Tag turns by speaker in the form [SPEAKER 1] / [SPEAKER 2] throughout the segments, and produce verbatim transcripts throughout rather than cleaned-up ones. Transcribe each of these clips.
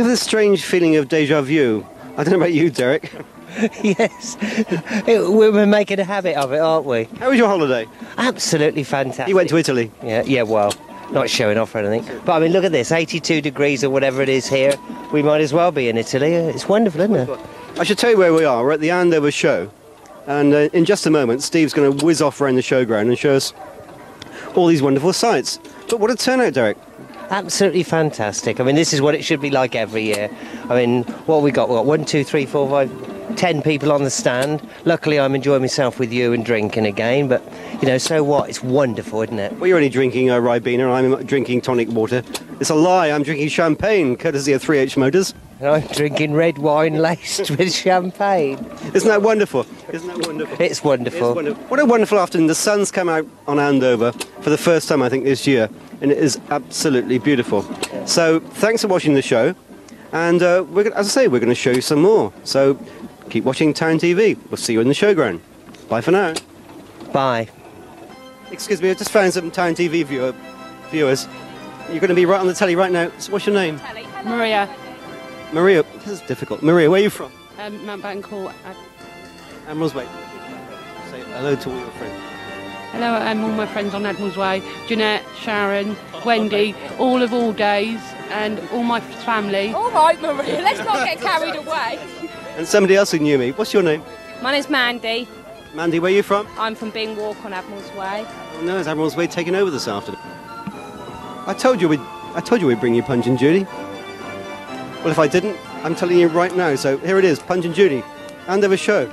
[SPEAKER 1] this strange feeling of déjà vu. I don't know about you, Derek.
[SPEAKER 2] Yes, it, we're making a habit of it, aren't we?
[SPEAKER 1] How was your holiday?
[SPEAKER 2] Absolutely fantastic.
[SPEAKER 1] You went to Italy?
[SPEAKER 2] Yeah, yeah, well, not showing off or anything. But I mean, look at this, eighty-two degrees or whatever it is here. We might as well be in Italy. It's wonderful, isn't it?
[SPEAKER 1] I should tell you where we are. We're at the Andover show. And uh, in just a moment, Steve's going to whiz off around the showground and show us all these wonderful sights. But what a turnout, Derek.
[SPEAKER 2] Absolutely fantastic. I mean, this is what it should be like every year. I mean, what have we got? We've got one, two, three, four, five, ten people on the stand. Luckily, I'm enjoying myself with you and drinking again. But, you know, so what? It's wonderful, isn't it?
[SPEAKER 1] Well, you're only drinking uh, Ribena. I'm drinking tonic water. It's a lie. I'm drinking champagne, courtesy of three H Motors.
[SPEAKER 2] And I'm drinking red wine laced with champagne.
[SPEAKER 1] Isn't that wonderful? Isn't that wonderful?
[SPEAKER 2] It's wonderful.
[SPEAKER 1] It's wonderful. What a wonderful afternoon. The sun's come out on Andover for the first time, I think, this year. And it is absolutely beautiful. So thanks for watching the show. And uh, we're gonna, as I say, we're going to show you some more. So keep watching Town T V. We'll see you in the showground. Bye for now.
[SPEAKER 2] Bye.
[SPEAKER 1] Excuse me, I just found some Town T V viewer, viewers. You're going to be right on the telly right now. So what's your name?
[SPEAKER 3] Maria.
[SPEAKER 1] Maria. This is difficult. Maria, where are you from?
[SPEAKER 3] Um, Mountbatten Court.
[SPEAKER 1] Admiral's Way. Say hello to all your friends.
[SPEAKER 3] Hello, I'm all my friends on Admiral's Way. Jeanette, Sharon, Wendy, all of all days, and all my family.
[SPEAKER 4] All right, Maria, let's not get carried away.
[SPEAKER 1] And somebody else who knew me. What's your name?
[SPEAKER 4] My name's Mandy.
[SPEAKER 1] Mandy, where are you from?
[SPEAKER 4] I'm from Bing Walk on Admiral's Way.
[SPEAKER 1] Oh no, it's Admiral's Way taking over this afternoon. I told you we'd, I told you we'd bring you Punch and Judy. Well, if I didn't, I'm telling you right now. So here it is, Punch and Judy, Andover show.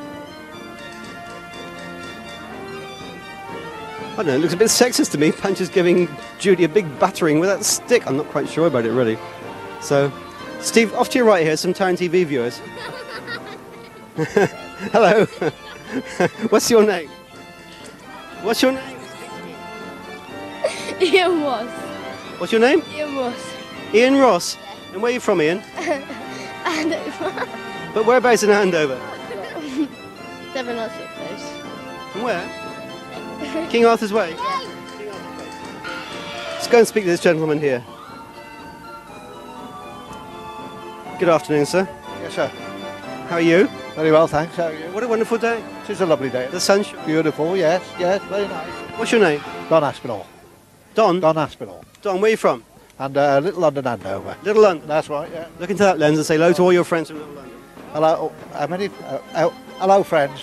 [SPEAKER 1] I don't know, it looks a bit sexist to me. Punch is giving Judy a big battering with that stick. I'm not quite sure about it, really. So, Steve, off to your right here, some Town T V viewers. Hello. What's your name? What's your name?
[SPEAKER 5] Ian Ross.
[SPEAKER 1] What's your name?
[SPEAKER 5] Ian Ross.
[SPEAKER 1] Ian Ross. And where are you from, Ian?
[SPEAKER 5] Andover.
[SPEAKER 1] But whereabouts in Andover?
[SPEAKER 5] Devon Arthur Close.
[SPEAKER 1] From where? King Arthur's Way?
[SPEAKER 5] Yeah.
[SPEAKER 1] Let's go and speak to this gentleman here. Good afternoon, sir.
[SPEAKER 6] Yes, sir.
[SPEAKER 1] How are you?
[SPEAKER 6] Very well, thanks. How are you?
[SPEAKER 1] What a wonderful day.
[SPEAKER 6] It is a lovely day.
[SPEAKER 1] The sun's shining.
[SPEAKER 6] Beautiful, yes, yes, very nice.
[SPEAKER 1] What's your name?
[SPEAKER 6] Don Aspinall.
[SPEAKER 1] Don?
[SPEAKER 6] Don Aspinall.
[SPEAKER 1] Don, where are you from?
[SPEAKER 6] And uh, Little London, Andover.
[SPEAKER 1] Little London?
[SPEAKER 6] That's right, yeah.
[SPEAKER 1] Look into that lens and say hello to all your friends from Little London.
[SPEAKER 6] Hello, oh, how many? Uh, oh, hello, friends.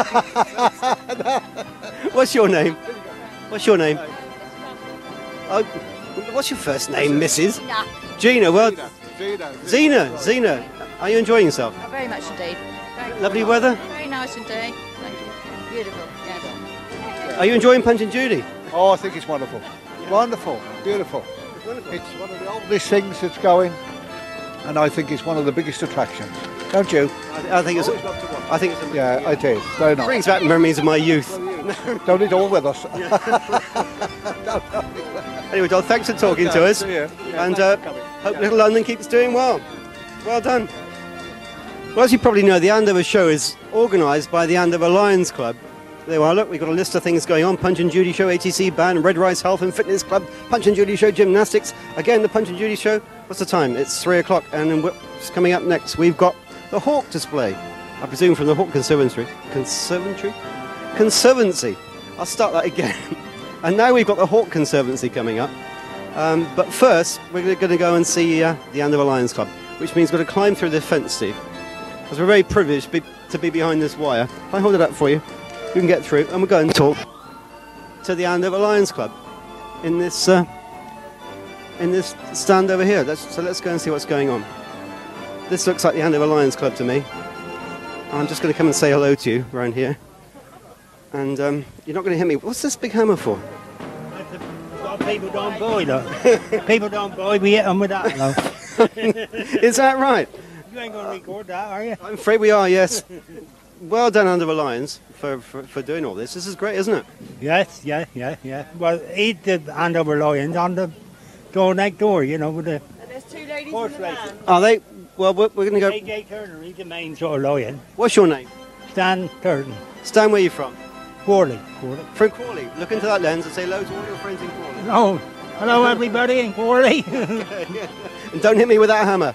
[SPEAKER 1] What's your name? What's your name? Oh, what's your first name, Missus?
[SPEAKER 4] Gina.
[SPEAKER 1] Gina, well...
[SPEAKER 6] Zena.
[SPEAKER 1] Zena, Zena. Are you enjoying yourself?
[SPEAKER 4] Oh, very much indeed. Very
[SPEAKER 1] Lovely weather?
[SPEAKER 4] Very nice indeed. Thank you. Beautiful, yes.
[SPEAKER 1] Are you enjoying Punch and Judy?
[SPEAKER 6] Oh, I think it's wonderful. Wonderful, beautiful. It's one of the oldest things that's going, and I think it's one of the biggest attractions. Don't you?
[SPEAKER 1] I, I think it's... I think it's...
[SPEAKER 6] Yeah, it is. Very nice.
[SPEAKER 1] Brings back memories of my youth.
[SPEAKER 6] Don't it all with us.
[SPEAKER 1] Anyway, Don, thanks for talking to us. And uh, hope Little London keeps doing well. Well done. Well, as you probably know, the Andover show is organised by the Andover Lions Club. There we are, look, we've got a list of things going on. Punch and Judy Show, A T C Band, Red Rice Health and Fitness Club, Punch and Judy Show Gymnastics. Again, the Punch and Judy Show. What's the time? It's three o'clock, and then what's coming up next? We've got the Hawk display. I presume from the Hawk Conservatory. Conservatory? Conservancy. I'll start that again. And now we've got the Hawk Conservancy coming up. Um, but first, we're going to go and see uh, the Andover Lions Club, which means we're going to climb through the fence, Steve. Because we're very privileged be, to be behind this wire. If I hold it up for you, you can get through, and we'll go and talk to the Andover Lions Club in this uh, in this stand over here. Let's, so let's go and see what's going on. This looks like the Andover Lions Club to me. And I'm just going to come and say hello to you around here. And um, you're not going to hit me. What's this big hammer for?
[SPEAKER 7] People don't buy, look. People don't buy, we hit them with that, look.
[SPEAKER 1] Is that right?
[SPEAKER 7] You ain't going to record that, are you?
[SPEAKER 1] I'm afraid we are, yes. Well done, Andover Lions, for, for, for doing all this. This is great, isn't it?
[SPEAKER 7] Yes, yeah, yeah, yeah. Well, eat the Andover Lions on the door next door, you know, with the...
[SPEAKER 4] And there's two ladies
[SPEAKER 7] horse
[SPEAKER 4] in the
[SPEAKER 7] racing.
[SPEAKER 4] van.
[SPEAKER 1] Are they? Well, we're, we're going to go...
[SPEAKER 7] A J Turner, he's the main sort of lion.
[SPEAKER 1] What's your name?
[SPEAKER 7] Stan Turton.
[SPEAKER 1] Stan, where are you from?
[SPEAKER 7] Crawley. Crawley.
[SPEAKER 1] From Crawley. Look into that lens and say hello to all your friends in Crawley.
[SPEAKER 7] Oh, hello everybody in Crawley.
[SPEAKER 1] And don't hit me with that hammer.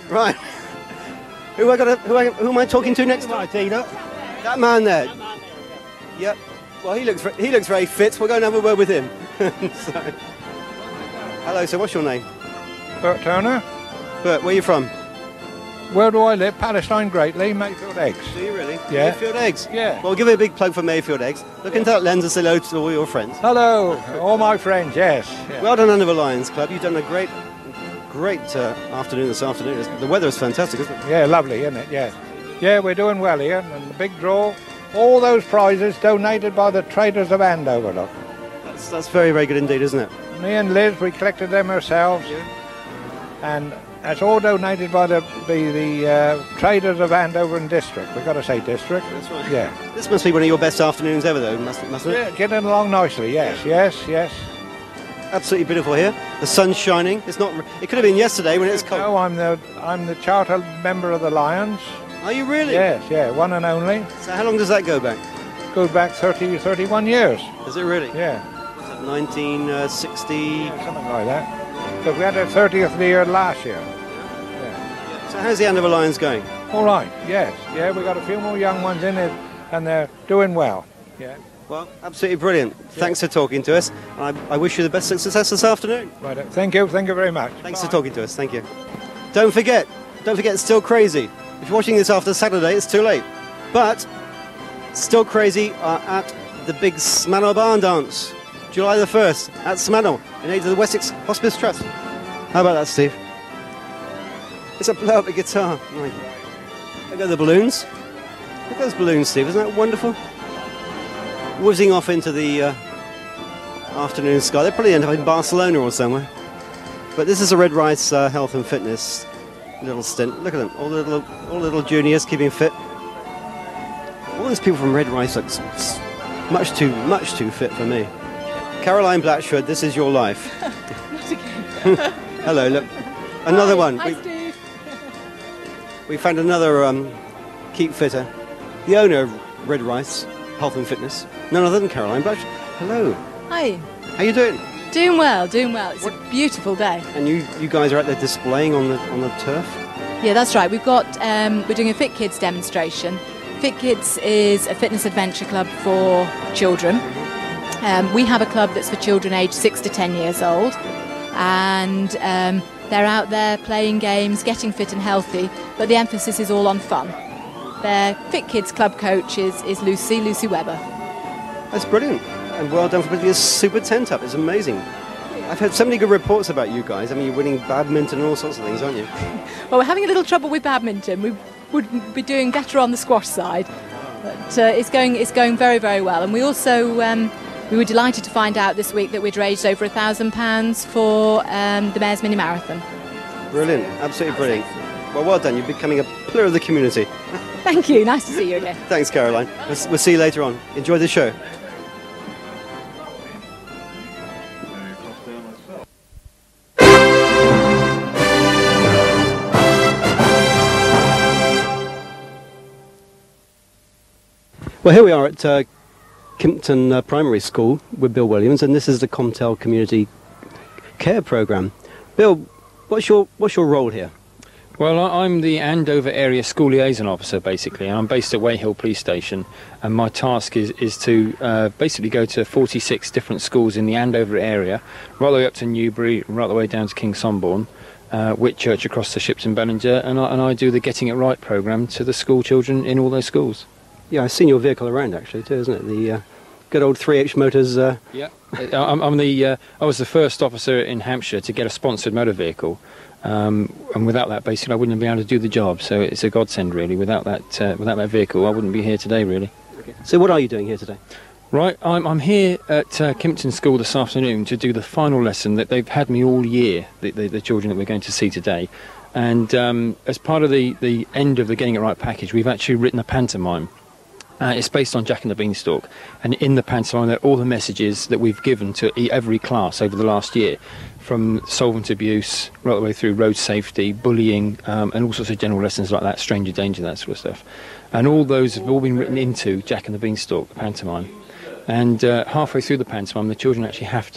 [SPEAKER 1] Right. Who, I gotta, who, I, who am I talking to next?
[SPEAKER 7] Right, Tina.
[SPEAKER 1] That man there. Yep. Well, he looks he looks very fit. We'll go and have a word with him. So, hello, sir. What's your name?
[SPEAKER 8] Burt Turner.
[SPEAKER 1] Burt, where are you from?
[SPEAKER 8] Where do I live? Palestine, Greatly, Mayfield Eggs.
[SPEAKER 1] Do you really?
[SPEAKER 8] Yeah.
[SPEAKER 1] Mayfield Eggs?
[SPEAKER 8] Yeah.
[SPEAKER 1] Well, give it a big plug for Mayfield Eggs. Look into that lens and say hello to all your friends.
[SPEAKER 8] Hello, all my friends, yes. Yeah.
[SPEAKER 1] Well done, Andover Lions Club. You've done a great, great uh, afternoon this afternoon. The weather is fantastic, isn't it?
[SPEAKER 8] Yeah, lovely, isn't it? Yeah. Yeah, we're doing well here. And the big draw, all those prizes donated by the traders of Andover, look.
[SPEAKER 1] That's, that's very, very good indeed, isn't it?
[SPEAKER 8] Me and Liz, we collected them ourselves.
[SPEAKER 1] Yeah.
[SPEAKER 8] And it's all donated by the the, the uh, traders of Andover and District. We've got to say District.
[SPEAKER 1] That's right.
[SPEAKER 8] Yeah.
[SPEAKER 1] This must be one of your best afternoons ever, though, mustn't, mustn't it?
[SPEAKER 8] Yeah, getting along nicely, yes, yes, yes.
[SPEAKER 1] Absolutely beautiful here. The sun's shining. It's not. It could have been yesterday when it's cold.
[SPEAKER 8] No, I'm the I'm the charter member of the Lions.
[SPEAKER 1] Are you really?
[SPEAKER 8] Yes, yeah, one and only.
[SPEAKER 1] So how long does that go back?
[SPEAKER 8] Goes back thirty, thirty-one years.
[SPEAKER 1] Is it really?
[SPEAKER 8] Yeah.
[SPEAKER 1] nineteen sixty.
[SPEAKER 8] Yeah, something like that. Because we had our thirtieth year last year.
[SPEAKER 1] So how's the Andover Lions going?
[SPEAKER 8] All right, yes. Yeah, we got a few more young ones in it, and they're doing well. Yeah.
[SPEAKER 1] Well, absolutely brilliant. Thanks for talking to us. I, I wish you the best success this afternoon.
[SPEAKER 8] Right. Thank you. Thank you very much.
[SPEAKER 1] Thanks
[SPEAKER 8] Bye.
[SPEAKER 1] for talking to us. Thank you. Don't forget, don't forget, it's Still Crazy. If you're watching this after Saturday, it's too late. But Still Crazy are at the big Smanor Barn Dance, July the first, at Smanor, in aid of the Wessex Hospice Trust. How about that, Steve? It's a blow up a guitar. Right. Look at the balloons. Look at those balloons, Steve. Isn't that wonderful? Whizzing off into the uh, afternoon sky. They'll probably end up in Barcelona or somewhere. But this is a Red Rice uh, health and fitness little stint. Look at them, all the little, all the little juniors keeping fit. All these people from Red Rice look much too, much too fit for me. Caroline Blatchford, this is your life. Hello, look, another
[SPEAKER 9] Hi.
[SPEAKER 1] one.
[SPEAKER 9] Hi,
[SPEAKER 1] we,
[SPEAKER 9] Steve.
[SPEAKER 1] we found another um, keep fitter. The owner of Red Rice Health and Fitness, none other than Caroline Blatchford. Hello.
[SPEAKER 9] Hi.
[SPEAKER 1] How you doing?
[SPEAKER 9] Doing well, doing well. It's a beautiful day.
[SPEAKER 1] And you, you guys are out there displaying on the on the turf.
[SPEAKER 9] Yeah, that's right. We've got um, we're doing a Fit Kids demonstration. Fit Kids is a fitness adventure club for children. Um, we have a club that's for children aged six to ten years old, and um, they're out there playing games, getting fit and healthy. But the emphasis is all on fun. Their Fit Kids club coach is, is Lucy Lucy Webber.
[SPEAKER 1] That's brilliant. And well done for putting a super tent up. It's amazing. I've heard so many good reports about you guys. I mean, you're winning badminton and all sorts of things, aren't you?
[SPEAKER 9] Well, we're having a little trouble with badminton. We would be doing better on the squash side, but uh, it's going it's going very very well. And we also um, we were delighted to find out this week that we'd raised over a thousand pounds for um, the Mayor's Mini Marathon.
[SPEAKER 1] Brilliant, absolutely brilliant. Well, well done. You're becoming a pillar of the community.
[SPEAKER 9] Thank you. Nice to see you again.
[SPEAKER 1] Thanks, Caroline. We'll, we'll see you later on. Enjoy the show. Well, here we are at uh, Kimpton uh, Primary School with Bill Williams, and this is the Comtel Community Care Programme. Bill, what's your what's your role here?
[SPEAKER 10] Well, I'm the Andover Area School Liaison Officer, basically, and I'm based at Weyhill Police Station, and my task is, is to uh, basically go to forty-six different schools in the Andover area, right the way up to Newbury, right the way down to Kingsonbourne, uh, Whitchurch across to Shipton Bellinger, and I, and I do the Getting It Right programme to the school children in all those schools.
[SPEAKER 1] Yeah, I've seen your vehicle around actually too, isn't it? The uh, good old three H Motors. Uh...
[SPEAKER 10] Yeah, I'm, I'm the. Uh, I was the first officer in Hampshire to get a sponsored motor vehicle, um, and without that, basically, I wouldn't have been able to do the job. So it's a godsend, really. Without that, uh, without that vehicle, I wouldn't be here today, really.
[SPEAKER 1] Okay. So what are you doing here today?
[SPEAKER 10] Right, I'm, I'm here at uh, Kimpton School this afternoon to do the final lesson that they've had me all year. The, the, the children that we're going to see today, and um, as part of the the end of the Getting It Right package, we've actually written a pantomime. Uh, it's based on Jack and the Beanstalk, and in the pantomime there are all the messages that we've given to e every class over the last year, from solvent abuse right the way through road safety, bullying, um, and all sorts of general lessons like that, stranger danger, that sort of stuff. And all those have all been written into Jack and the Beanstalk, the pantomime. And uh, halfway through the pantomime, the children actually have to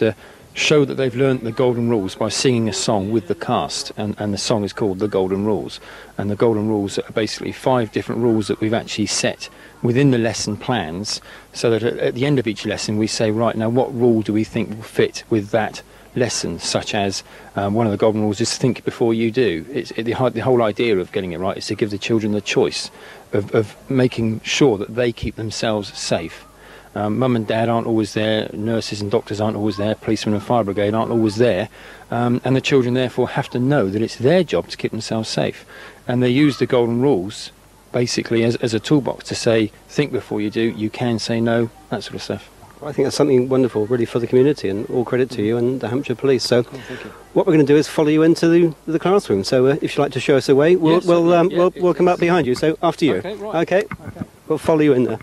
[SPEAKER 10] show that they've learnt the golden rules by singing a song with the cast, and, and the song is called The Golden Rules. And the golden rules are basically five different rules that we've actually set within the lesson plans, so that at, at the end of each lesson we say, right, now what rule do we think will fit with that lesson, such as um, one of the golden rules is think before you do. It's, it, the, the whole idea of getting it right is to give the children the choice of, of making sure that they keep themselves safe. Um, Mum and Dad aren't always there, nurses and doctors aren't always there, policemen and fire brigade aren't always there, um, and the children therefore have to know that it's their job to keep themselves safe. And they use the golden rules basically as, as a toolbox to say, think before you do, you can say no, that sort of stuff.
[SPEAKER 1] I think that's something wonderful, really, for the community, and all credit to you and the Hampshire Police. So,
[SPEAKER 10] Cool, thank you.
[SPEAKER 1] what we're going to do is follow you into the, the classroom. So, uh, if you'd like to show us the way, we'll
[SPEAKER 10] Yes,
[SPEAKER 1] we'll, um,
[SPEAKER 10] yeah,
[SPEAKER 1] we'll,
[SPEAKER 10] yeah,
[SPEAKER 1] we'll come up behind you. So, after you.
[SPEAKER 10] Okay, right.
[SPEAKER 1] Okay.
[SPEAKER 10] Okay.
[SPEAKER 1] We'll follow you in there.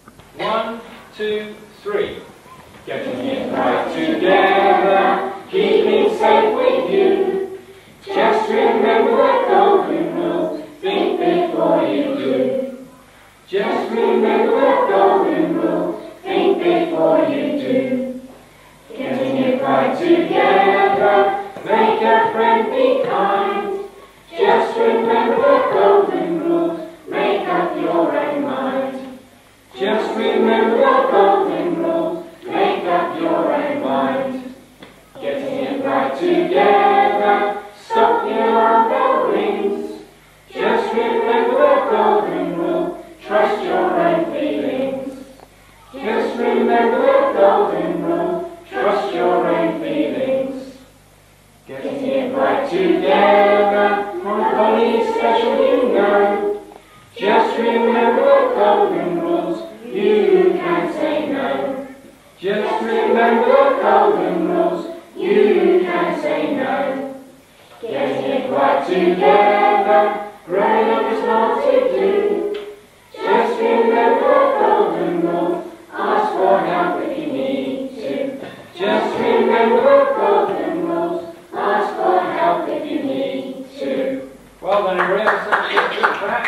[SPEAKER 10] One, two, three. Getting it right together, keeping safe with you. Just remember the golden rule, think before you do. Just remember the golden rule, think before you do. Getting it right together, make a friend, be kind. Just remember the golden rule, make up your own mind. Just remember the golden rule, make up your own mind. Getting it right together, stop the alarm bell rings. Just remember the golden rule, trust your own feelings. Just remember the golden rule, trust your own feelings. Getting it right together, only special you know. Just remember the golden rules, you can say no. Just remember the golden rules, you can say no. Getting it right together, growing up is not to do. Just remember the golden rule, ask for help if you need to. Just remember the golden rules, ask for help if you need to. Well done, everybody.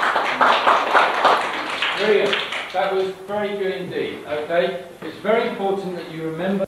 [SPEAKER 10] Brilliant. That was very good indeed. Okay, it's very important that you remember.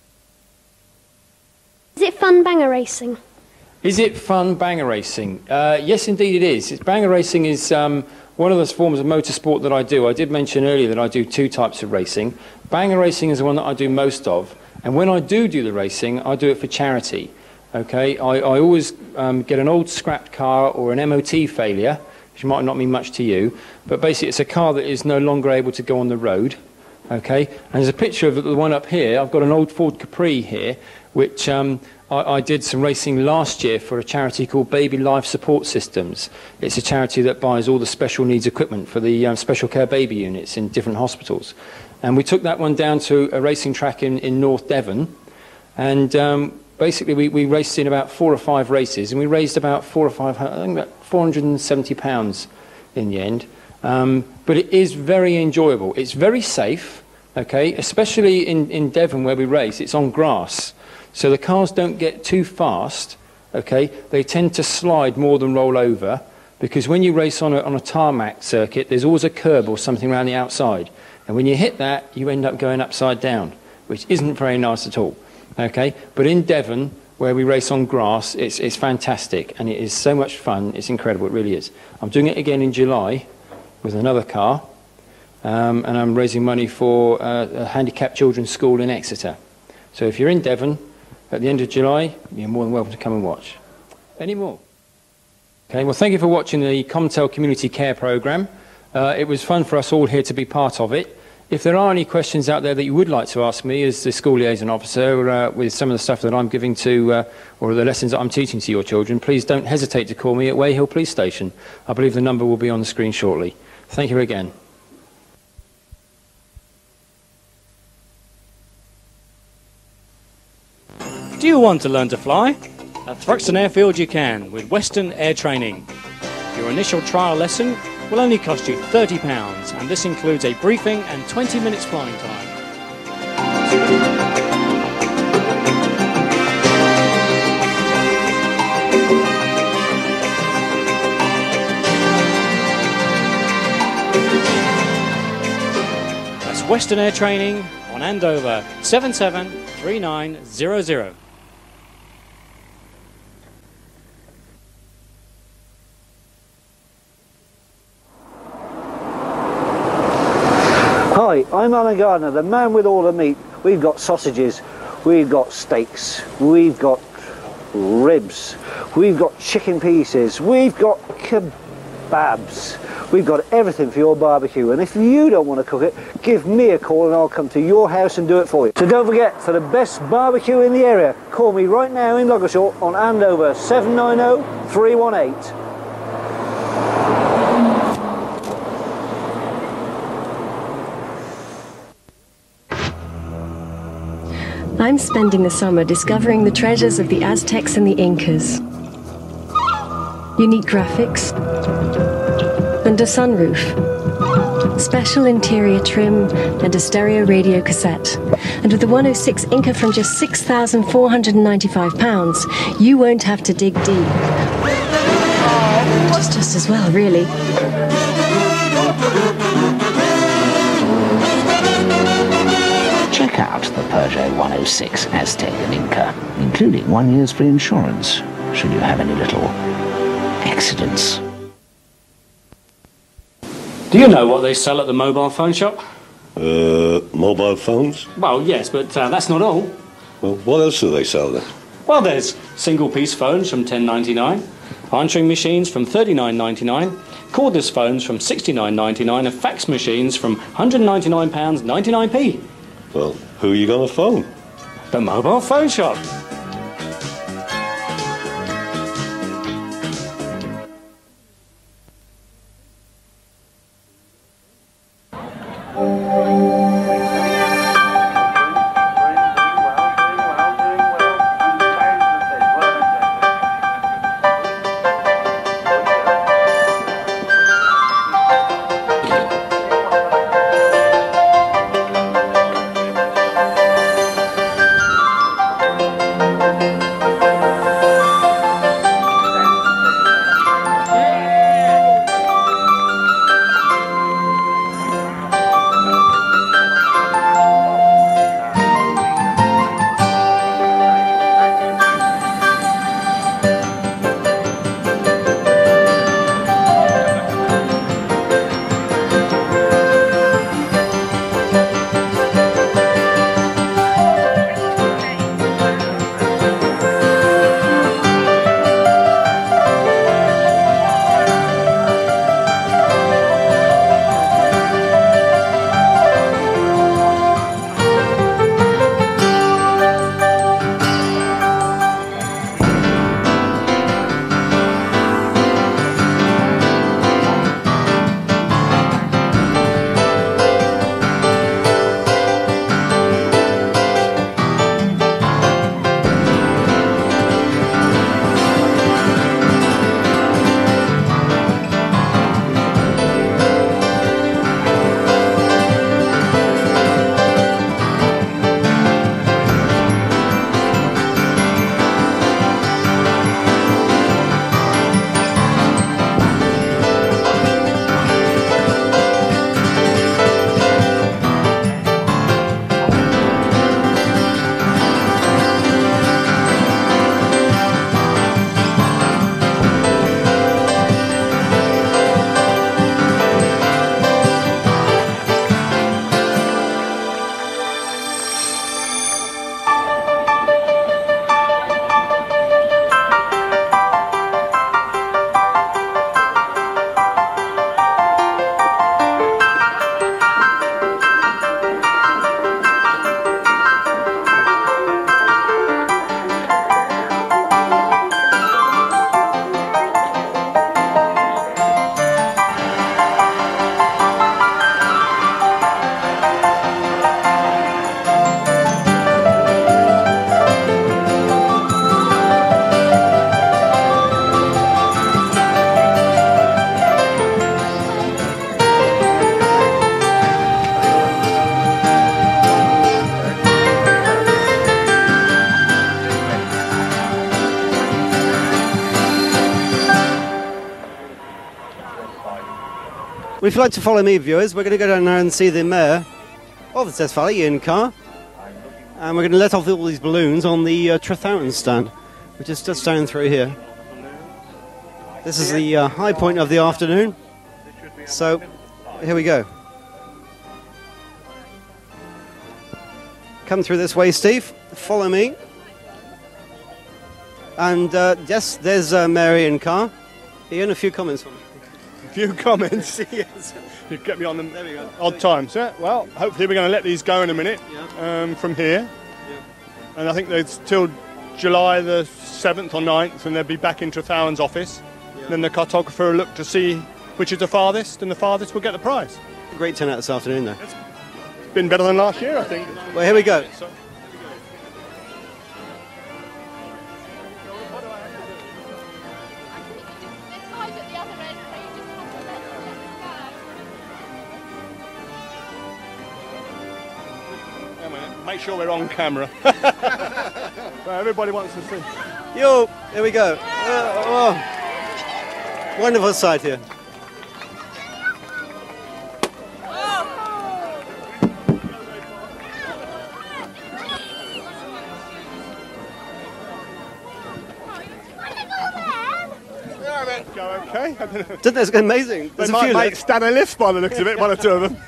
[SPEAKER 5] Is it fun banger racing?
[SPEAKER 10] Is it fun banger racing? Uh, yes, indeed it is. It's, banger racing is um, one of those forms of motorsport that I do. I did mention earlier that I do two types of racing. Banger racing is the one that I do most of, and when I do do the racing, I do it for charity. Okay, I, I always um, get an old scrapped car or an M O T failure, which might not mean much to you, but basically it's a car that is no longer able to go on the road. Okay, and there's a picture of the one up here. I've got an old Ford Capri here, which um, I, I did some racing last year for a charity called Baby Life Support Systems. It's a charity that buys all the special needs equipment for the um, special care baby units in different hospitals. And we took that one down to a racing track in, in North Devon, and um, basically we, we raced in about four or five races, and we raised about four or five, I think about four hundred and seventy pounds in the end. Um, but it is very enjoyable. It's very safe, okay, especially in, in Devon where we race. It's on grass, so the cars don't get too fast, okay. They tend to slide more than roll over, because when you race on a, on a tarmac circuit, there's always a curb or something around the outside, and when you hit that, you end up going upside down, which isn't very nice at all, okay. But in Devon, where we race on grass, it's, it's fantastic, and it is so much fun. It's incredible, it really is. I'm doing it again in July with another car, um, and I'm raising money for uh, a handicapped children's school in Exeter. So if you're in Devon at the end of July, you're more than welcome to come and watch. Any more? Okay, well, thank you for watching the Comtel Community Care Programme. Uh, it was fun for us all here to be part of it. If there are any questions out there that you would like to ask me as the school liaison officer uh, with some of the stuff that I'm giving to, uh, or the lessons that I'm teaching to your children, please don't hesitate to call me at Weyhill Police Station. I believe the number will be on the screen shortly. Thank you again.
[SPEAKER 11] Do you want to learn to fly? At Thruxton Airfield you can, with Western Air Training. Your initial trial lesson will only cost you thirty pounds, and this includes a briefing and twenty minutes flying time. That's Western Air Training on Andover, seven seven three nine zero zero.
[SPEAKER 12] Hi, I'm Alan Gardner, the man with all the meat. We've got sausages, we've got steaks, we've got ribs, we've got chicken pieces, we've got kebabs. We've got everything for your barbecue, and if you don't want to cook it, give me a call and I'll come to your house and do it for you. So don't forget, for the best barbecue in the area, call me right now in Loggishall on Andover seven nine zero, three one eight.
[SPEAKER 13] I'm spending the summer discovering the treasures of the Aztecs and the Incas. Unique graphics and a sunroof, special interior trim and a stereo radio cassette. And with the one oh six Inca from just six thousand four hundred ninety-five pounds, you won't have to dig deep. Just, just as well, really.
[SPEAKER 14] Check out the Peugeot one oh six Aztec and Inca, including one year's free insurance, should you have any little accidents.
[SPEAKER 11] Do you know what they sell at the mobile phone shop?
[SPEAKER 15] Uh, mobile phones?
[SPEAKER 11] Well, yes, but uh, that's not all.
[SPEAKER 15] Well, what else do they sell then?
[SPEAKER 11] Well, there's single-piece phones from ten ninety-nine, answering machines from thirty-nine ninety-nine, cordless phones from sixty-nine ninety-nine, and fax machines from one hundred ninety-nine pounds ninety-nine p.
[SPEAKER 15] Well, who are you going to phone?
[SPEAKER 11] The mobile phone shop.
[SPEAKER 1] If you'd like to follow me, viewers, we're going to go down there and see the mayor of the Test Valley, Ian Carr, and we're going to let off all these balloons on the uh, Trethowton stand, which is just down through here. This is the uh, high point of the afternoon, so here we go. come through this way, Steve. Follow me. And uh, yes, there's uh, Mary and Carr. Ian, a few comments from
[SPEAKER 16] A few comments?
[SPEAKER 1] Yes.
[SPEAKER 16] You get me on the
[SPEAKER 1] There we go.
[SPEAKER 16] odd times, yeah? Well, hopefully we're going to let these go in a minute
[SPEAKER 1] Yeah.
[SPEAKER 16] um, from here.
[SPEAKER 1] Yeah.
[SPEAKER 16] And I think it's till July the seventh or ninth, and they'll be back in Trafalgar's office.
[SPEAKER 1] Yeah.
[SPEAKER 16] Then the cartographer will look to see which is the farthest, and the farthest will get the prize.
[SPEAKER 1] Great turnout this afternoon, though.
[SPEAKER 16] It's been better than last year, I think.
[SPEAKER 1] Well, here we go.
[SPEAKER 16] So- Make sure we're on camera. Well, everybody wants to see.
[SPEAKER 1] Yo, here we go. Uh, oh. Wonderful sight here.
[SPEAKER 16] Go okay.
[SPEAKER 1] Didn't that's amazing?
[SPEAKER 16] They
[SPEAKER 1] There's a
[SPEAKER 16] might
[SPEAKER 1] few
[SPEAKER 16] make
[SPEAKER 1] left.
[SPEAKER 16] stand a lift by the looks of it, one or two of them.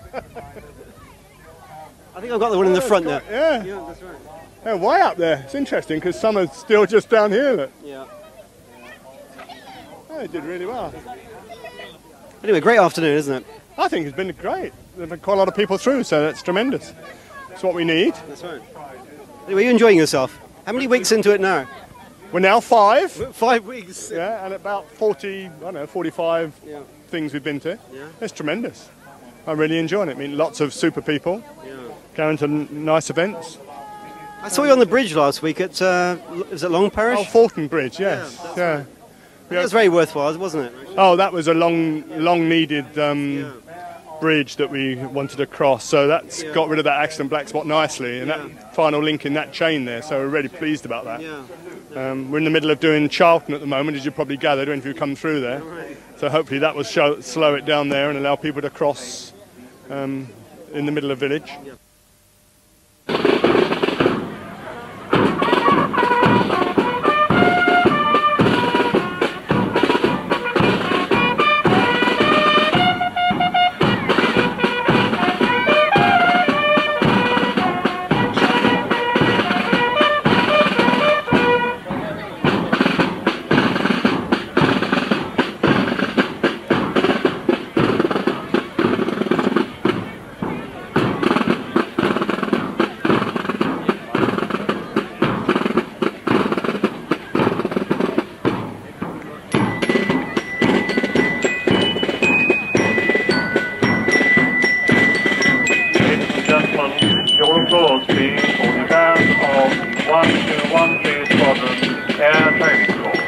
[SPEAKER 1] I think I've got the one in the front now.
[SPEAKER 16] Yeah.
[SPEAKER 1] Yeah, that's right.
[SPEAKER 16] They're way up there. It's interesting because some are still just down here. Look.
[SPEAKER 1] Yeah.
[SPEAKER 16] Oh, they did really well.
[SPEAKER 1] Anyway, great afternoon, isn't it?
[SPEAKER 16] I think it's been great. There've been quite a lot of people through, so that's tremendous. It's what we need.
[SPEAKER 1] That's right. Anyway, you're enjoying yourself. How many weeks into it now?
[SPEAKER 16] We're now five.
[SPEAKER 1] Five weeks.
[SPEAKER 16] Yeah, and about forty, I don't know, forty-five
[SPEAKER 1] Yeah.
[SPEAKER 16] things we've been to.
[SPEAKER 1] Yeah.
[SPEAKER 16] It's tremendous. I'm really enjoying it. I mean, lots of super people.
[SPEAKER 1] Yeah.
[SPEAKER 16] Going to n- nice events.
[SPEAKER 1] I saw you on the bridge last week at, uh, is it Long Parish?
[SPEAKER 16] Oh, Fulton Bridge, yes.
[SPEAKER 1] Yeah, that's
[SPEAKER 16] Yeah.
[SPEAKER 1] That was very worthwhile, wasn't it?
[SPEAKER 16] Oh, that was a long, long-needed um, bridge that we wanted to cross. So that's
[SPEAKER 1] Yeah.
[SPEAKER 16] got rid of that accident black spot nicely, and
[SPEAKER 1] Yeah.
[SPEAKER 16] that final link in that chain there. So we're really pleased about that.
[SPEAKER 1] Yeah.
[SPEAKER 16] Um, we're in the middle of doing Charlton at the moment, as you probably gathered if you come through there. So hopefully that will show, slow it down there and allow people to cross um, in the middle of village.
[SPEAKER 17] Your applause, please, for the band of one two one three Squadron Air Training Corps.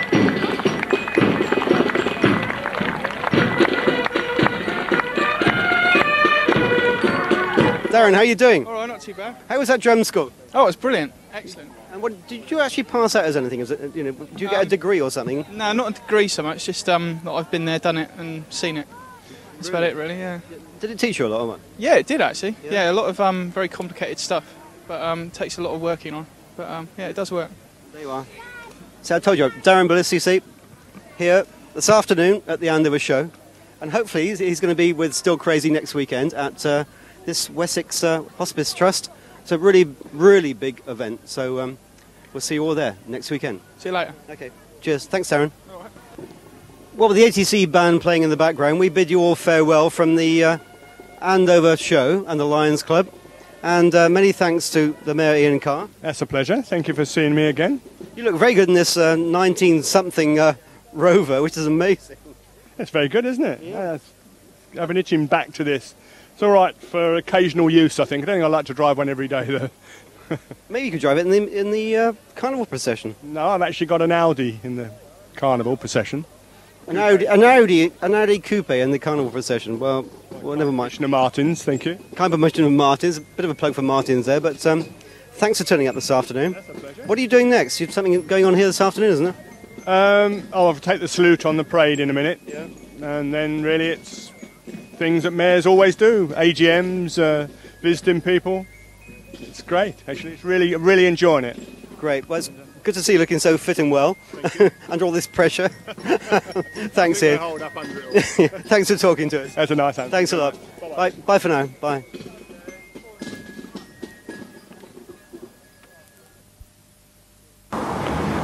[SPEAKER 1] Darren, how are you doing?
[SPEAKER 18] All right, not too bad.
[SPEAKER 1] How was that drum school?
[SPEAKER 18] Oh, it's brilliant. Excellent.
[SPEAKER 1] And what did you actually pass out as anything? Is it, you know, did you get a
[SPEAKER 18] Um,
[SPEAKER 1] degree or something?
[SPEAKER 18] No, not a degree so much, just um, that I've been there, done it, and seen it. That's about it, really, yeah.
[SPEAKER 1] Did it teach you a lot or what?
[SPEAKER 18] Yeah, it did, actually.
[SPEAKER 1] Yeah.
[SPEAKER 18] Yeah, a lot of um, very complicated stuff, but um, takes a lot of working on. But um, yeah, it does work.
[SPEAKER 1] There you are. So I told you, Darren Bullis, you see, here this afternoon at the Andover show, and hopefully he's, he's going to be with Still Crazy next weekend at uh, this Wessex uh, Hospice Trust. It's a really, really big event, so um, we'll see you all there next weekend.
[SPEAKER 18] See you later.
[SPEAKER 1] Okay. Cheers. Thanks, Darren. Well, with the A T C band playing in the background, we bid you all farewell from the uh, Andover show and the Lions Club. And uh, many thanks to the Mayor, Ian Carr.
[SPEAKER 16] That's a pleasure. Thank you for seeing me again.
[SPEAKER 1] You look very good in this nineteen-something uh, uh, Rover, which is amazing.
[SPEAKER 16] It's very good, isn't it? Yeah. I've been itching back to this. It's all right for occasional use, I think. I don't think I'd like to drive one every day, though.
[SPEAKER 1] Maybe you could drive it in the, in the uh, carnival procession.
[SPEAKER 16] No, I've actually got an Audi in the carnival procession.
[SPEAKER 1] An Audi, an Audi, an Audi coupe in the carnival procession. Well, well, never mind.
[SPEAKER 16] Promotion of Martins, thank you.
[SPEAKER 1] Kind promotion of Martins. A bit of a plug for Martins there, but um, thanks for turning up this afternoon.
[SPEAKER 16] That's a pleasure.
[SPEAKER 1] What are you doing next? You have something going on here this afternoon, isn't there?
[SPEAKER 16] Um, oh, I'll take the salute on the parade in a minute.
[SPEAKER 1] Yeah.
[SPEAKER 16] And then really it's things that mayors always do. A G Ms, uh, visiting people. It's great, actually. It's really, really enjoying it.
[SPEAKER 1] Great. Well, it's good to see you looking so fit and well under all this pressure. Thanks, Ian.
[SPEAKER 16] Hold up under it all.
[SPEAKER 1] Thanks for talking to us.
[SPEAKER 16] That's a nice answer.
[SPEAKER 1] Thanks a lot. Bye. Bye for now. Bye.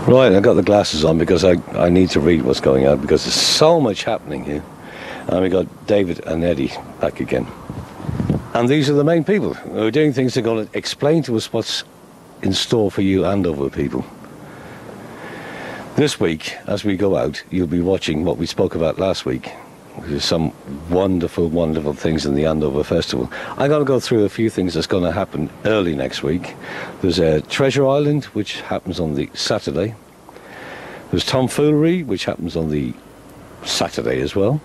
[SPEAKER 15] Right, I've got the glasses on because I, I need to read what's going on because there's so much happening here. And we got David and Eddie back again. And these are the main people who are doing things that are going to explain to us what's in store for you Andover people. This week, as we go out, you'll be watching what we spoke about last week. There's some wonderful, wonderful things in the Andover Festival. I'm going to go through a few things that's going to happen early next week. There's a Treasure Island, which happens on the Saturday. There's Tomfoolery, which happens on the Saturday as well.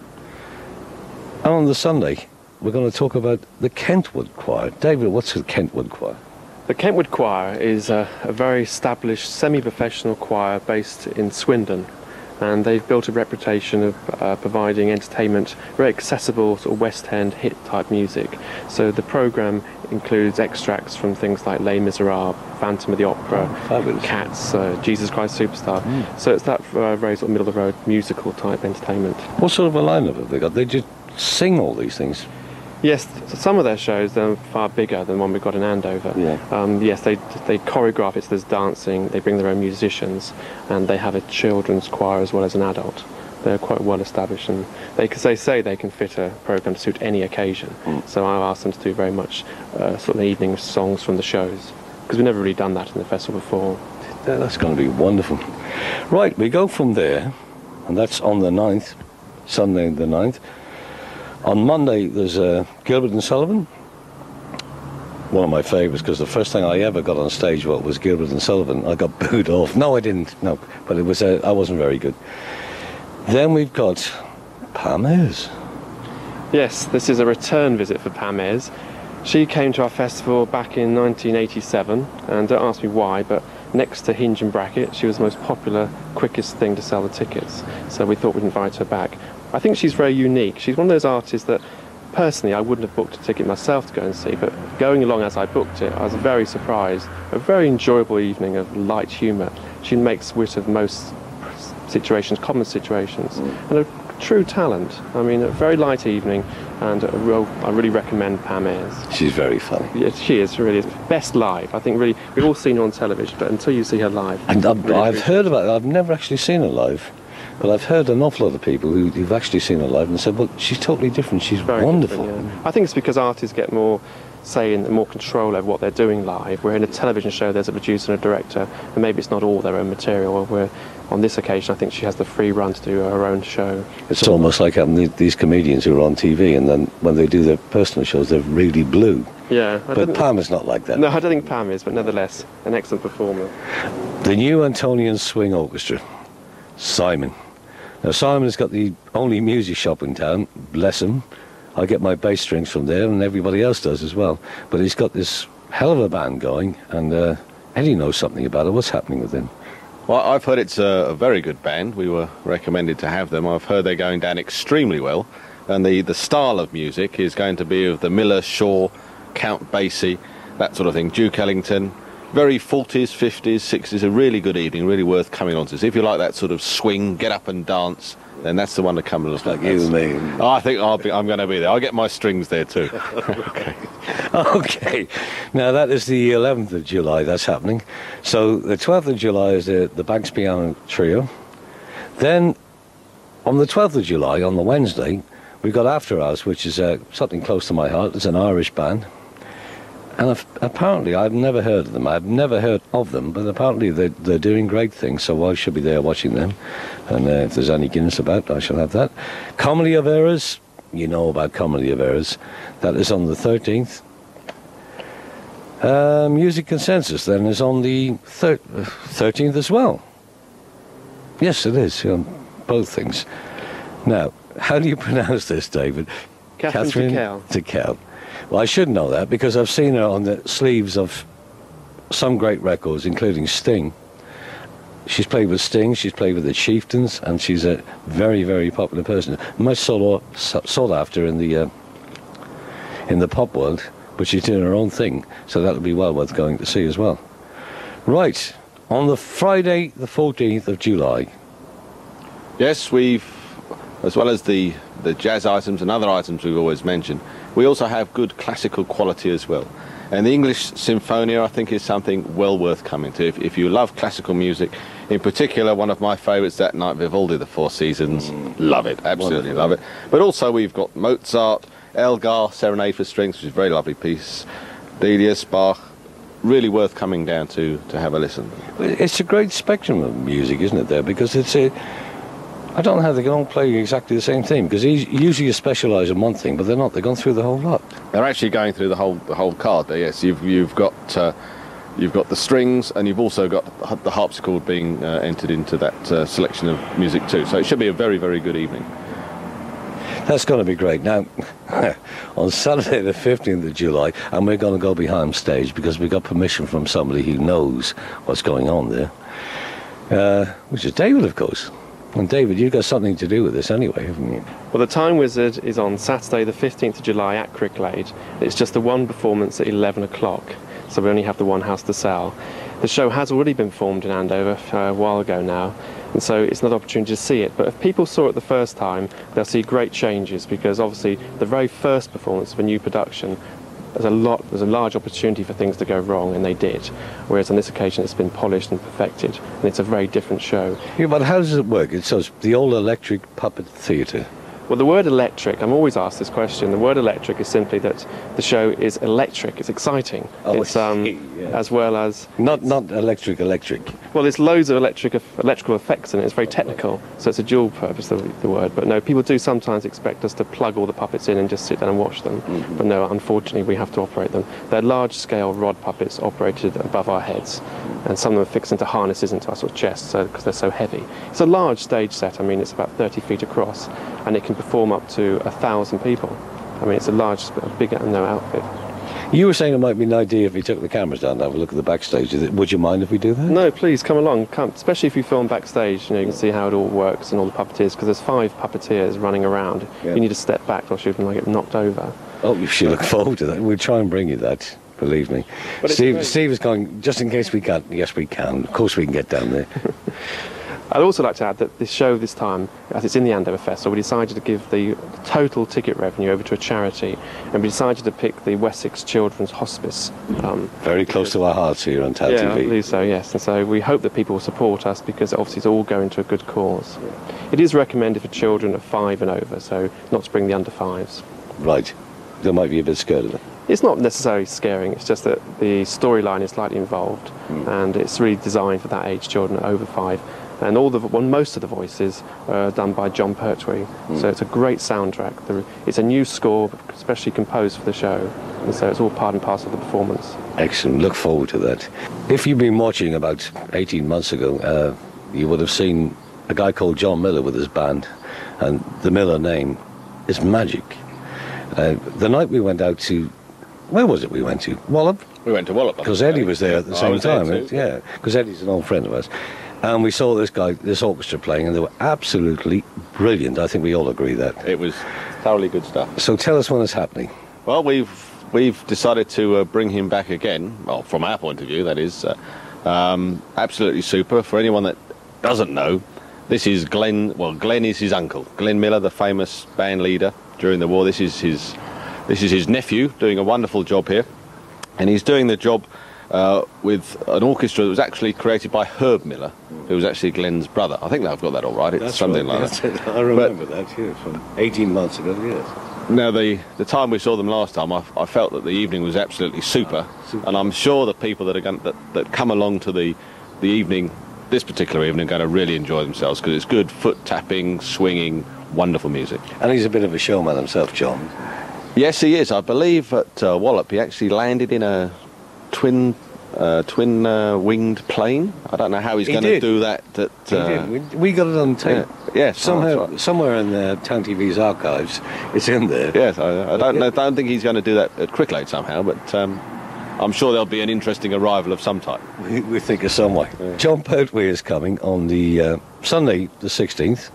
[SPEAKER 15] And on the Sunday, we're going to talk about the Kentwood Choir. David, what's the Kentwood Choir?
[SPEAKER 19] The Kentwood Choir is a, a very established semi-professional choir based in Swindon. And they've built a reputation of uh, providing entertainment, very accessible sort of West End hit type music. So the programme includes extracts from things like Les Miserables, Phantom of the Opera,
[SPEAKER 15] oh,
[SPEAKER 19] Cats, uh, Jesus Christ Superstar. Mm. So it's that uh, very sort of middle of the road musical type entertainment.
[SPEAKER 15] What sort of a lineup have they got? They just sing all these things?
[SPEAKER 19] Yes, so some of their shows are far bigger than one we've got in Andover.
[SPEAKER 15] Yeah.
[SPEAKER 19] Um, yes, they they choreograph it, so there's dancing, they bring their own musicians, and they have a children's choir as well as an adult. They're quite well established, and they, cause they say they can fit a programme to suit any occasion. Mm. So I've asked them to do very much uh, sort of evening songs from the shows, because we've never really done that in the festival before.
[SPEAKER 15] Yeah, that's going to be wonderful. Right, we go from there, and that's on the ninth, Sunday the ninth. On Monday, there's uh, Gilbert and Sullivan. One of my favourites, because the first thing I ever got on stage what was Gilbert and Sullivan. I got booed off. No, I didn't. No, but it was. Uh, I wasn't very good. Then we've got Pam Eyres.
[SPEAKER 19] Yes, this is a return visit for Pam Eyres. She came to our festival back in nineteen eighty-seven, and don't ask me why, but next to Hinge and Bracket, she was the most popular, quickest thing to sell the tickets. So we thought we'd invite her back. I think she's very unique. She's one of those artists that, personally, I wouldn't have booked a ticket myself to go and see, but going along as I booked it, I was very surprised. A very enjoyable evening of light humour. She makes wit of most situations, common situations, mm. and a true talent. I mean, a very light evening, and a real, I really recommend Pam Eyres.
[SPEAKER 15] She's very funny.
[SPEAKER 19] Yes, she is, really. Best live. I think, really, we've all seen her on television, but until you see her live...
[SPEAKER 15] And I've,
[SPEAKER 19] really
[SPEAKER 15] I've heard about it. I've never actually seen her live. But I've heard an awful lot of people who, who've actually seen her live and said, well, she's totally different, she's
[SPEAKER 19] Very
[SPEAKER 15] wonderful.
[SPEAKER 19] Yeah. I think it's because artists get more say and more control over what they're doing live. Where in a television show there's a producer and a director, and maybe it's not all their own material, where on this occasion I think she has the free run to do her own show.
[SPEAKER 15] It's so almost like um, these comedians who are on T V and then when they do their personal shows they're really blue.
[SPEAKER 19] Yeah. I
[SPEAKER 15] but Pam is not like that.
[SPEAKER 19] No, I don't think Pam is, but nevertheless, an excellent performer.
[SPEAKER 15] The new Antonian Swing Orchestra, Simon. Now, Simon's got the only music shop in town, bless him. I get my bass strings from there, and everybody else does as well. But he's got this hell of a band going, and uh, Eddie knows something about it. What's happening with him?
[SPEAKER 20] Well, I've heard it's a, a very good band. We were recommended to have them. I've heard they're going down extremely well, and the, the style of music is going to be of the Miller, Shaw, Count Basie, that sort of thing, Duke Ellington. Very forties, fifties, sixties, a really good evening, really worth coming on to. So if you like that sort of swing, get up and dance, then that's the one to come and look
[SPEAKER 15] like you and me.
[SPEAKER 20] Oh, I think I'll be, I'm going to be there. I'll get my strings there too.
[SPEAKER 15] Okay. Okay. Now that is the eleventh of July, that's happening. So the twelfth of July is the, the Banks Piano Trio. Then on the twelfth of July, on the Wednesday, we've got After Hours, which is uh, something close to my heart. It's an Irish band. And apparently, I've never heard of them. I've never heard of them, but apparently they're, they're doing great things, so I should be there watching them. And uh, if there's any Guinness about, I shall have that. Comedy of Errors, you know about Comedy of Errors. That is on the thirteenth. Uh, Music Consensus, then, is on the thir thirteenth as well. Yes, it is, um, both things. Now, how do you pronounce this, David?
[SPEAKER 19] Catherine Tickell.
[SPEAKER 15] Tickell. Well, I should know that because I've seen her on the sleeves of some great records, including Sting. She's played with Sting, she's played with the Chieftains, and she's a very, very popular person. Much sought, sought after in the uh, in the pop world, but she's doing her own thing, so that'll be well worth going to see as well. Right, on the Friday, the fourteenth of July.
[SPEAKER 20] Yes, we've, as well as the, the jazz items and other items we've always mentioned, we also have good classical quality as well. And the English Symphonia, I think, is something well worth coming to. If, if you love classical music, in particular, one of my favourites that night, Vivaldi, The Four Seasons. Mm. Love it, absolutely love it. But also we've got Mozart, Elgar, Serenade for Strings, which is a very lovely piece, Delius, Bach. Really worth coming down to to have a listen.
[SPEAKER 15] It's a great spectrum of music, isn't it, there? Because it's a... I don't know how they can all play exactly the same thing, because usually you specialise in one thing, but they're not. They've gone through the whole lot.
[SPEAKER 20] They're actually going through the whole the whole card there, yes. You've, you've got... Uh, You've got the strings, and you've also got the harpsichord being uh, entered into that uh, selection of music too. So it should be a very, very good evening.
[SPEAKER 15] That's going to be great. Now, on Saturday the fifteenth of July, and we're going to go behind stage because we got permission from somebody who knows what's going on there, uh, which is David, of course. And David, you've got something to do with this anyway, haven't you?
[SPEAKER 19] Well, the Time Wizard is on Saturday the fifteenth of July at Cricklade. It's just the one performance at eleven o'clock, so we only have the one house to sell. The show has already been performed in Andover uh, a while ago now, and so it's another opportunity to see it. But if people saw it the first time, they'll see great changes, because obviously the very first performance of a new production, there's a lot, there's a large opportunity for things to go wrong, and they did. Whereas on this occasion, it's been polished and perfected, and it's a very different show.
[SPEAKER 15] Yeah, but how does it work? It's so it's the old electric puppet theatre.
[SPEAKER 19] Well, the word electric, I'm always asked this question. The word electric is simply that the show is electric. It's exciting.
[SPEAKER 15] Oh,
[SPEAKER 19] it's um,
[SPEAKER 15] yeah.
[SPEAKER 19] as well as
[SPEAKER 15] not not electric electric.
[SPEAKER 19] Well, there's loads of electric electrical effects in it. It's very technical, so it's a dual purpose, the, the word. But no, people do sometimes expect us to plug all the puppets in and just sit down and watch them. Mm-hmm. But no, unfortunately, we have to operate them. They're large-scale rod puppets operated above our heads, and some of them are fixed into harnesses into our sort of chests, so because they're so heavy. It's a large stage set. I mean, it's about thirty feet across, and it can perform up to a thousand people. I mean, it's a large, big, no outfit.
[SPEAKER 15] You were saying it might be an idea if we took the cameras down to have a look at the backstage. Would you mind if we do that?
[SPEAKER 19] No, please come along. Come, especially if you film backstage. You know, you can see how it all works and all the puppeteers. Because there's five puppeteers running around. Yeah. You need to step back, or you might get knocked over.
[SPEAKER 15] Oh, you should look forward to that. We'll try and bring you that. Believe me. But Steve, Steve is going. Just in case we can't. Yes, we can. Of course, we can get down there.
[SPEAKER 19] I'd also like to add that this show this time, as it's in the Andover Festival, we decided to give the total ticket revenue over to a charity, and we decided to pick the Wessex Children's Hospice. Um,
[SPEAKER 15] Very close to our hearts here on T A L T V.
[SPEAKER 19] Yeah, I believe so, yes. And so we hope that people will support us, because obviously it's all going to a good cause. It is recommended for children of five and over, so not to bring the under fives.
[SPEAKER 15] Right. They might be a bit scared of it.
[SPEAKER 19] It's not necessarily scaring, it's just that the storyline is slightly involved, mm. and it's really designed for that age, children over five. And all the well, most of the voices are done by John Pertwee, mm. so it's a great soundtrack. The, it's a new score, especially composed for the show, and so it's all part and parcel of the performance.
[SPEAKER 15] Excellent. Look forward to that. If you've been watching about eighteen months ago, uh, you would have seen a guy called John Miller with his band, and the Miller name is magic. Uh, the night we went out to, where was it we went to? Wallop?
[SPEAKER 20] We went to Wallop.
[SPEAKER 15] Because Eddie was there at the
[SPEAKER 20] I
[SPEAKER 15] same
[SPEAKER 20] was there
[SPEAKER 15] time.
[SPEAKER 20] too.
[SPEAKER 15] Yeah, because Eddie's an old friend of ours. And we saw this guy, this orchestra playing, and they were absolutely brilliant. I think we all agree that.
[SPEAKER 20] It was thoroughly good stuff.
[SPEAKER 15] So tell us when it's happening.
[SPEAKER 20] Well, we've we've decided to uh, bring him back again. Well, from our point of view, that is. Uh, um, absolutely super. For anyone that doesn't know, this is Glenn. Well, Glenn is his uncle. Glenn Miller, the famous band leader during the war. This is his. This is his nephew doing a wonderful job here, and he's doing the job uh, with an orchestra that was actually created by Herb Miller, who was actually Glenn's brother. I think I've got that all right. It's
[SPEAKER 15] That's
[SPEAKER 20] something
[SPEAKER 15] right.
[SPEAKER 20] like
[SPEAKER 15] That's
[SPEAKER 20] that.
[SPEAKER 15] It. I remember but, that, yeah, from eighteen months ago, yes.
[SPEAKER 20] Now, the, the time we saw them last time, I, I felt that the evening was absolutely super, super. And I'm sure the people that are going that, that come along to the, the evening, this particular evening, are going to really enjoy themselves, because it's good foot tapping, swinging, wonderful music.
[SPEAKER 15] And he's a bit of a showman himself, John.
[SPEAKER 20] Yes, he is. I believe at uh, Wallop he actually landed in a twin uh, twin uh, winged plane. I don't know how he's
[SPEAKER 15] He
[SPEAKER 20] going to
[SPEAKER 15] did.
[SPEAKER 20] do that. At,
[SPEAKER 15] He
[SPEAKER 20] uh,
[SPEAKER 15] did. We, we got it on tape.
[SPEAKER 20] Yeah, yes,
[SPEAKER 15] Somehow,
[SPEAKER 20] that's right.
[SPEAKER 15] somewhere in the Town T V's archives, it's in there.
[SPEAKER 20] Yes, I, I don't know. Don't think he's going to do that at Cricklade somehow, but um, I'm sure there'll be an interesting arrival of some type.
[SPEAKER 15] We, we think of some way. Yeah. John Pertwee is coming on the uh, Sunday, the sixteenth.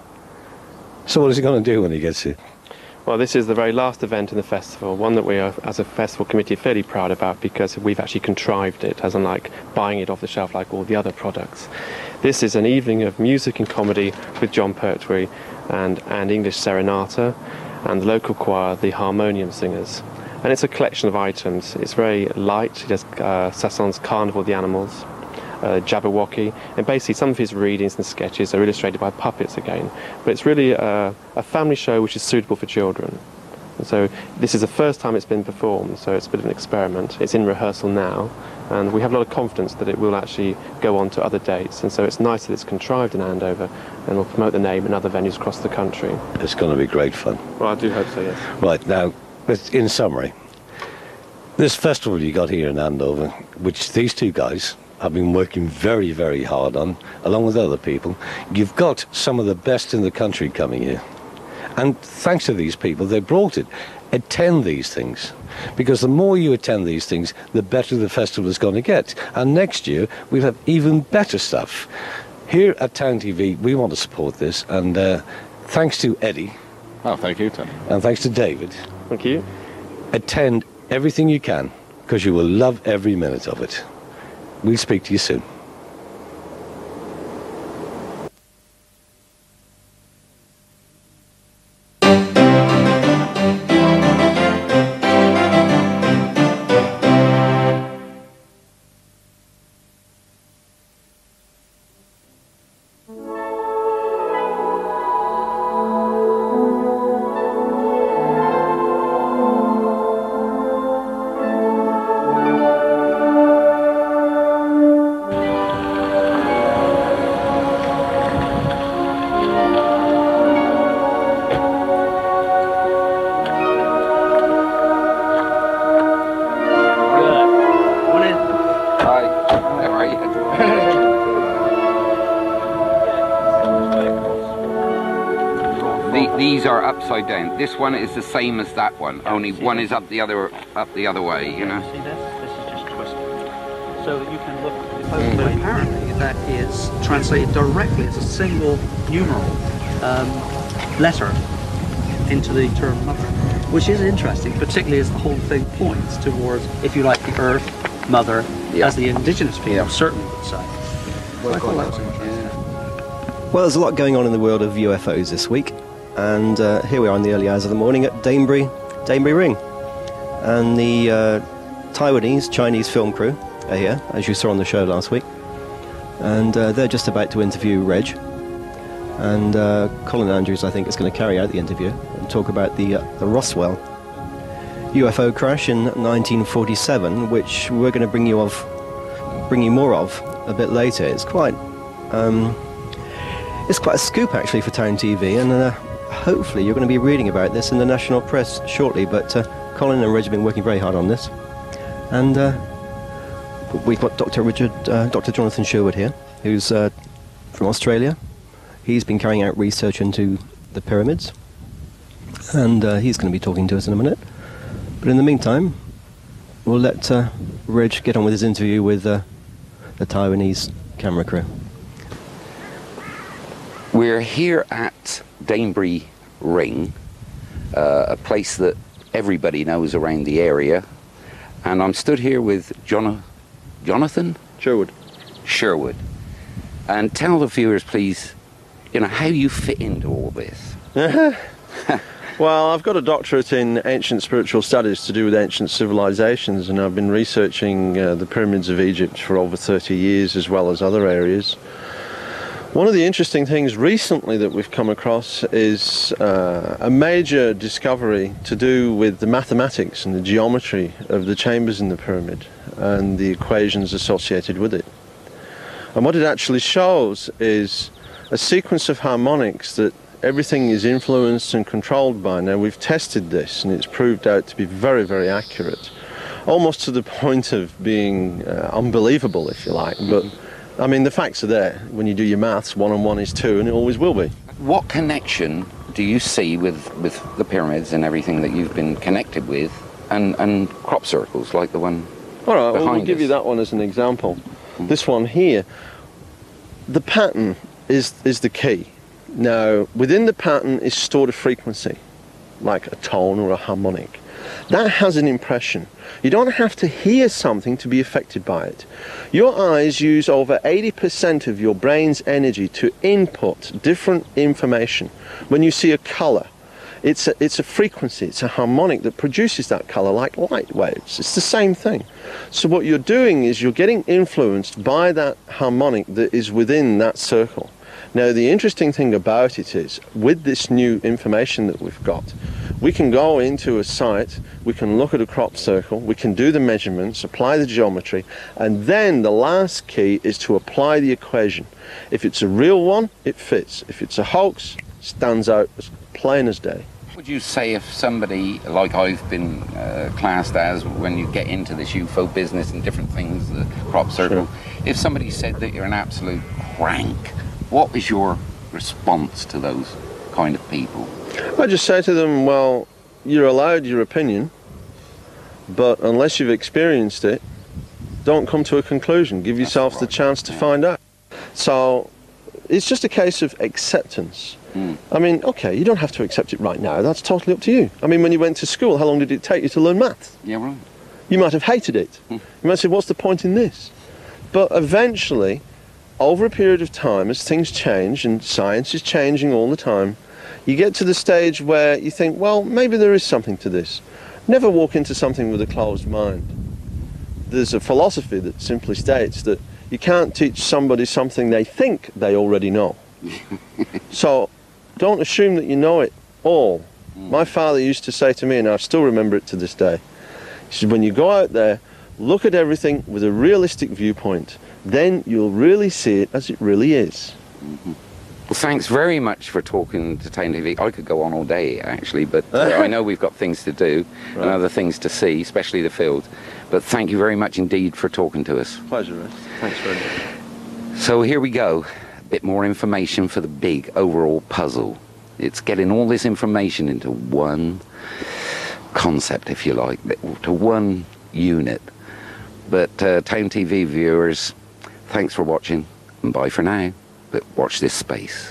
[SPEAKER 15] So what is he going to do when he gets here?
[SPEAKER 19] Well, this is the very last event in the festival, one that we are, as a festival committee, are fairly proud about, because we've actually contrived it, as unlike buying it off the shelf like all the other products. This is an evening of music and comedy with John Pertwee and, and English Serenata, and the local choir, the Harmonium Singers. And it's a collection of items. It's very light. He does uh, Sasson's Carnival of the Animals, uh, Jabberwocky, and basically some of his readings and sketches are illustrated by puppets again. But it's really a, a family show which is suitable for children. And so this is the first time it's been performed, so it's a bit of an experiment. It's in rehearsal now, and we have a lot of confidence that it will actually go on to other dates. And so it's nice that it's contrived in Andover, and we'll promote the name in other venues across the country.
[SPEAKER 15] It's going to be great fun.
[SPEAKER 19] Well, I do hope so, yes.
[SPEAKER 15] Right, now, in summary, this festival you got here in Andover, which these two guys have been working very, very hard on, along with other people, you've got some of the best in the country coming here. And thanks to these people, they brought it. Attend these things, because the more you attend these things, the better the festival is going to get. And next year, we'll have even better stuff. Here at Town T V, we want to support this, and uh, thanks to Eddie.
[SPEAKER 20] Oh, thank you, Tony.
[SPEAKER 15] And thanks to David.
[SPEAKER 19] Thank you.
[SPEAKER 15] Attend everything you can, because you will love every minute of it. We'll speak to you soon.
[SPEAKER 21] These are upside down. This one is the same as that one, yeah, only one this? is up the other up the other way, you know.
[SPEAKER 22] See this? This is just twisted. So that you can look at the photo. But apparently that is translated directly as a single numeral um, letter into the term mother, which is interesting, particularly as the whole thing points towards, if you like, the earth mother, yeah. as the indigenous people yeah. certainly would say. Well, I thought that was interesting.
[SPEAKER 1] Yeah. Well, there's a lot going on in the world of U F Os this week. And uh, here we are in the early hours of the morning at Danebury, Danebury Ring. And the uh, Taiwanese, Chinese film crew are here, as you saw on the show last week. And uh, they're just about to interview Reg. And uh, Colin Andrews, I think, is going to carry out the interview and talk about the, uh, the Roswell U F O crash in nineteen forty-seven, which we're going to bring you of, bring you more of a bit later. It's quite, um, it's quite a scoop actually for Town T V, and uh, hopefully you're going to be reading about this in the national press shortly. But uh, Colin and Reg have been working very hard on this, and uh, we've got Doctor Richard, uh, Doctor Jonathan Sherwood here, who's uh, from Australia. He's been carrying out research into the pyramids, and uh, he's going to be talking to us in a minute. But in the meantime, we'll let uh, Reg get on with his interview with uh, the Taiwanese camera crew.
[SPEAKER 21] We're here at Danebury Ring, uh, a place that everybody knows around the area, and I'm stood here with John Jonathan
[SPEAKER 23] Sherwood.
[SPEAKER 21] Sherwood, and tell the viewers, please, you know, how you fit into all this.
[SPEAKER 23] Well, I've got a doctorate in ancient spiritual studies to do with ancient civilizations, and I've been researching uh, the pyramids of Egypt for over thirty years, as well as other areas. One of the interesting things recently that we've come across is uh, a major discovery to do with the mathematics and the geometry of the chambers in the pyramid and the equations associated with it. And what it actually shows is a sequence of harmonics that everything is influenced and controlled by. Now, we've tested this and it's proved out to be very, very accurate, almost to the point of being uh, unbelievable, if you like. But I mean, the facts are there. When you do your maths, one and one is two, and it always will be.
[SPEAKER 21] What connection do you see with, with the pyramids and everything that you've been connected with, and, and crop circles like the one
[SPEAKER 23] All right,
[SPEAKER 21] behind
[SPEAKER 23] well, we'll give
[SPEAKER 21] us?
[SPEAKER 23] you that one as an example. Mm-hmm. This one here, the pattern is, is the key. Now, within the pattern is stored a frequency, like a tone or a harmonic. That has an impression. You don't have to hear something to be affected by it. Your eyes use over eighty percent of your brain's energy to input different information. When you see a colour, It's a, it's a frequency, it's a harmonic that produces that colour like light waves. It's the same thing. So what you're doing is you're getting influenced by that harmonic that is within that circle. Now the interesting thing about it is, with this new information that we've got, we can go into a site, we can look at a crop circle, we can do the measurements, apply the geometry, and then the last key is to apply the equation. If it's a real one, it fits. If it's a hoax, stands out as plain as day.
[SPEAKER 21] What would you say if somebody, like I've been uh, classed as when you get into this U F O business and different things, the crop circle, sure. if somebody said that you're an absolute crank, what is your response to those kind of people?
[SPEAKER 23] I just say to them, well, you're allowed your opinion, but unless you've experienced it, don't come to a conclusion. Give yourself right. the chance to yeah. find out. So it's just a case of acceptance. Mm. I mean, okay, you don't have to accept it right now. That's totally up to you. I mean, when you went to school, how long did it take you to learn maths?
[SPEAKER 21] Yeah, right.
[SPEAKER 23] You might have hated it. Mm. You might say, what's the point in this? But eventually, over a period of time, as things change, and science is changing all the time, you get to the stage where you think, well, maybe there is something to this. Never walk into something with a closed mind. There's a philosophy that simply states that you can't teach somebody something they think they already know. So don't assume that you know it all. Mm. My father used to say to me, and I still remember it to this day, he said, when you go out there, look at everything with a realistic viewpoint, then you'll really see it as it really is.
[SPEAKER 21] Mm-hmm. Well, thanks very much for talking to Tame T V. I could go on all day, actually, but uh, I know we've got things to do right. and other things to see, especially the field. But thank you very much indeed for talking to us.
[SPEAKER 23] Pleasure, Rich. Thanks very much.
[SPEAKER 21] So here we go. A bit more information for the big overall puzzle. It's getting all this information into one concept, if you like, to one unit. But uh, Tame T V viewers, thanks for watching, and bye for now. But watch this space.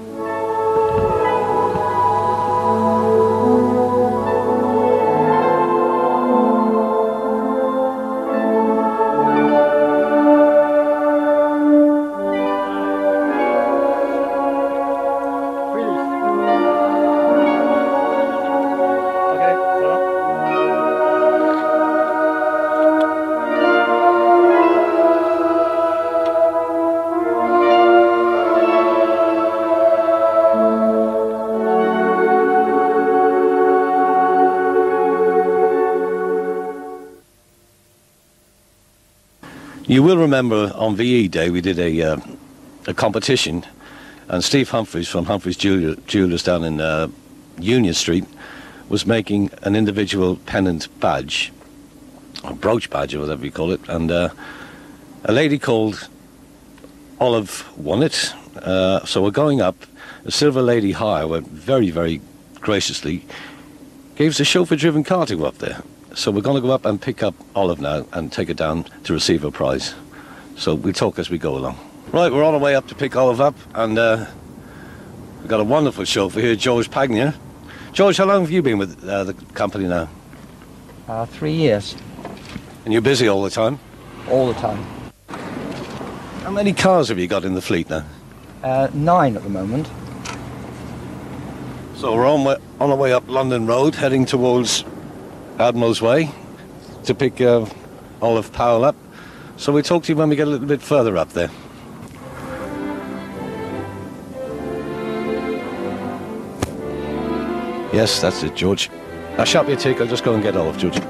[SPEAKER 15] You will remember on V E Day we did a, uh, a competition, and Steve Humphreys from Humphreys Jeweler, Jewelers down in uh, Union Street was making an individual pennant badge, or brooch badge or whatever you call it, and uh, a lady called Olive won it. Uh, so we're going up. A Silver Lady Hire went very, very graciously, gave us a chauffeur-driven car to go up there. So we're going to go up and pick up Olive now and take her down to receive her prize. So we'll talk as we go along. Right, we're on our way up to pick Olive up, and uh, we've got a wonderful chauffeur here, George Pagnia. George, how long have you been with uh, the company now?
[SPEAKER 2] Uh, three years.
[SPEAKER 15] And you're busy all the time?
[SPEAKER 2] All the time.
[SPEAKER 15] How many cars have you got in the fleet now?
[SPEAKER 2] Uh, nine at the moment.
[SPEAKER 15] So we're on, on our way up London Road, heading towards Admiral's Way to pick uh, Olive Powell up. So we'll talk to you when we get a little bit further up there. Yes, that's it, George. I'll shop your tick, I'll just go and get Olive, George.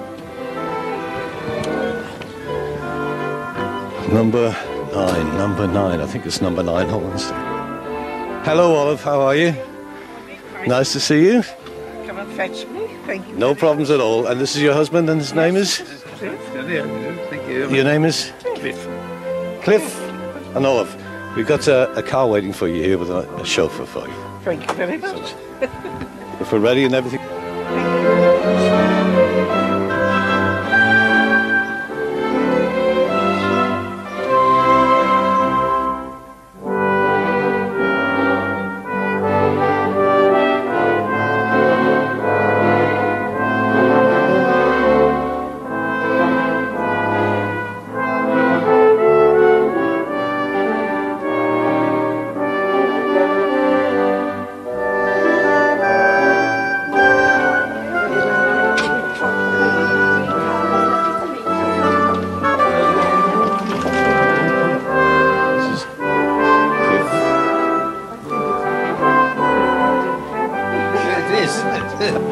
[SPEAKER 15] Number nine, number nine, I think it's number nine, hold on a second. Hello, Olive, how are you? Nice to see you.
[SPEAKER 3] Come and fetch me, thank you.
[SPEAKER 15] No problems at all. And this is your husband, and his name is?
[SPEAKER 3] Cliff. Thank you.
[SPEAKER 15] Your name is?
[SPEAKER 3] Cliff.
[SPEAKER 15] Cliff and Olive. We've got a, a car waiting for you here with a, a chauffeur for you.
[SPEAKER 3] Thank you very much.
[SPEAKER 15] If we're ready and everything.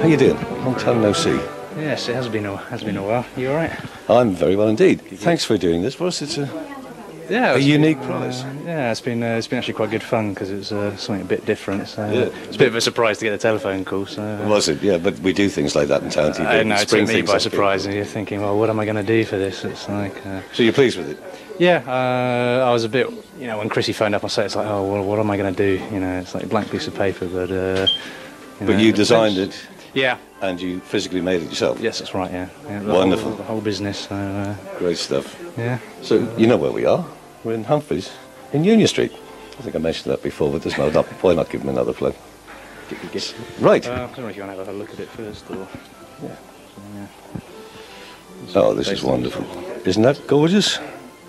[SPEAKER 15] you doing? Long time no see.
[SPEAKER 4] Yes, it has been a has been a while. You all right?
[SPEAKER 15] I'm very well indeed. Thanks for doing this for us. It's a
[SPEAKER 4] Yeah,
[SPEAKER 15] a
[SPEAKER 4] it's
[SPEAKER 15] unique
[SPEAKER 4] been,
[SPEAKER 15] prize.
[SPEAKER 4] Uh, yeah, it's been uh, it's been actually quite good fun because it was uh, something a bit different. So
[SPEAKER 15] Yeah.
[SPEAKER 4] it's a bit of a surprise to get a telephone call. So uh,
[SPEAKER 15] Was it? Yeah, but we do things like that in town. T V.
[SPEAKER 4] I know it
[SPEAKER 15] Spring
[SPEAKER 4] took me
[SPEAKER 15] things
[SPEAKER 4] by
[SPEAKER 15] up
[SPEAKER 4] surprise, and you're thinking, well, what am I going to do for this? It's like. Uh,
[SPEAKER 15] So you're pleased with it?
[SPEAKER 4] Yeah, uh, I was a bit, you know, when Chrissy phoned up, I said, it's like, oh, well, what am I going to do? You know, it's like a blank piece of paper, but. Uh, you
[SPEAKER 15] But
[SPEAKER 4] know,
[SPEAKER 15] you designed it.
[SPEAKER 4] Yeah.
[SPEAKER 15] And you physically made it yourself.
[SPEAKER 4] Yes, that's right. Yeah. yeah the
[SPEAKER 15] Wonderful.
[SPEAKER 4] Whole, the whole business. So, uh,
[SPEAKER 15] Great stuff.
[SPEAKER 4] Yeah.
[SPEAKER 15] So you know where we are? We're in Humphreys, in Union Street. I think I mentioned that before, but there's no doubt. Why not give them another plug? Right.
[SPEAKER 4] Uh, I don't know if you want to have a look at it first, or.
[SPEAKER 15] Yeah.
[SPEAKER 4] So, yeah.
[SPEAKER 15] Oh, this is wonderful. Isn't that gorgeous?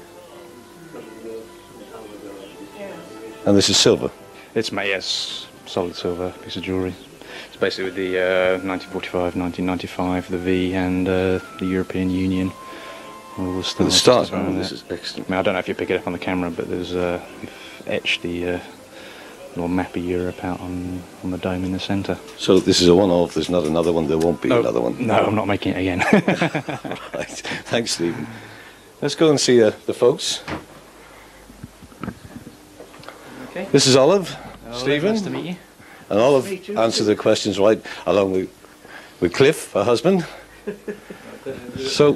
[SPEAKER 15] And this is silver.
[SPEAKER 4] It's my yes, solid silver piece of jewellery. It's basically with the uh, nineteen forty-five, nineteen ninety-five, the V, and uh, the European Union. All the stars.
[SPEAKER 15] The stars.
[SPEAKER 4] around
[SPEAKER 15] Oh, this
[SPEAKER 4] it.
[SPEAKER 15] is excellent.
[SPEAKER 4] I mean, I don't know if you pick it up on the camera, but there's uh, we've etched the uh, little map of Europe out on on the dome in the centre.
[SPEAKER 15] So this is a one-off. There's not another one. There won't be
[SPEAKER 4] Oh,
[SPEAKER 15] another one.
[SPEAKER 4] No, I'm not making it again.
[SPEAKER 15] Right. Thanks, Stephen. Let's go and see uh, the folks.
[SPEAKER 4] Okay.
[SPEAKER 15] This is Olive.
[SPEAKER 4] Hello,
[SPEAKER 15] Stephen.
[SPEAKER 4] nice to meet you.
[SPEAKER 15] And Olive answered the questions right, along with with Cliff, her husband. So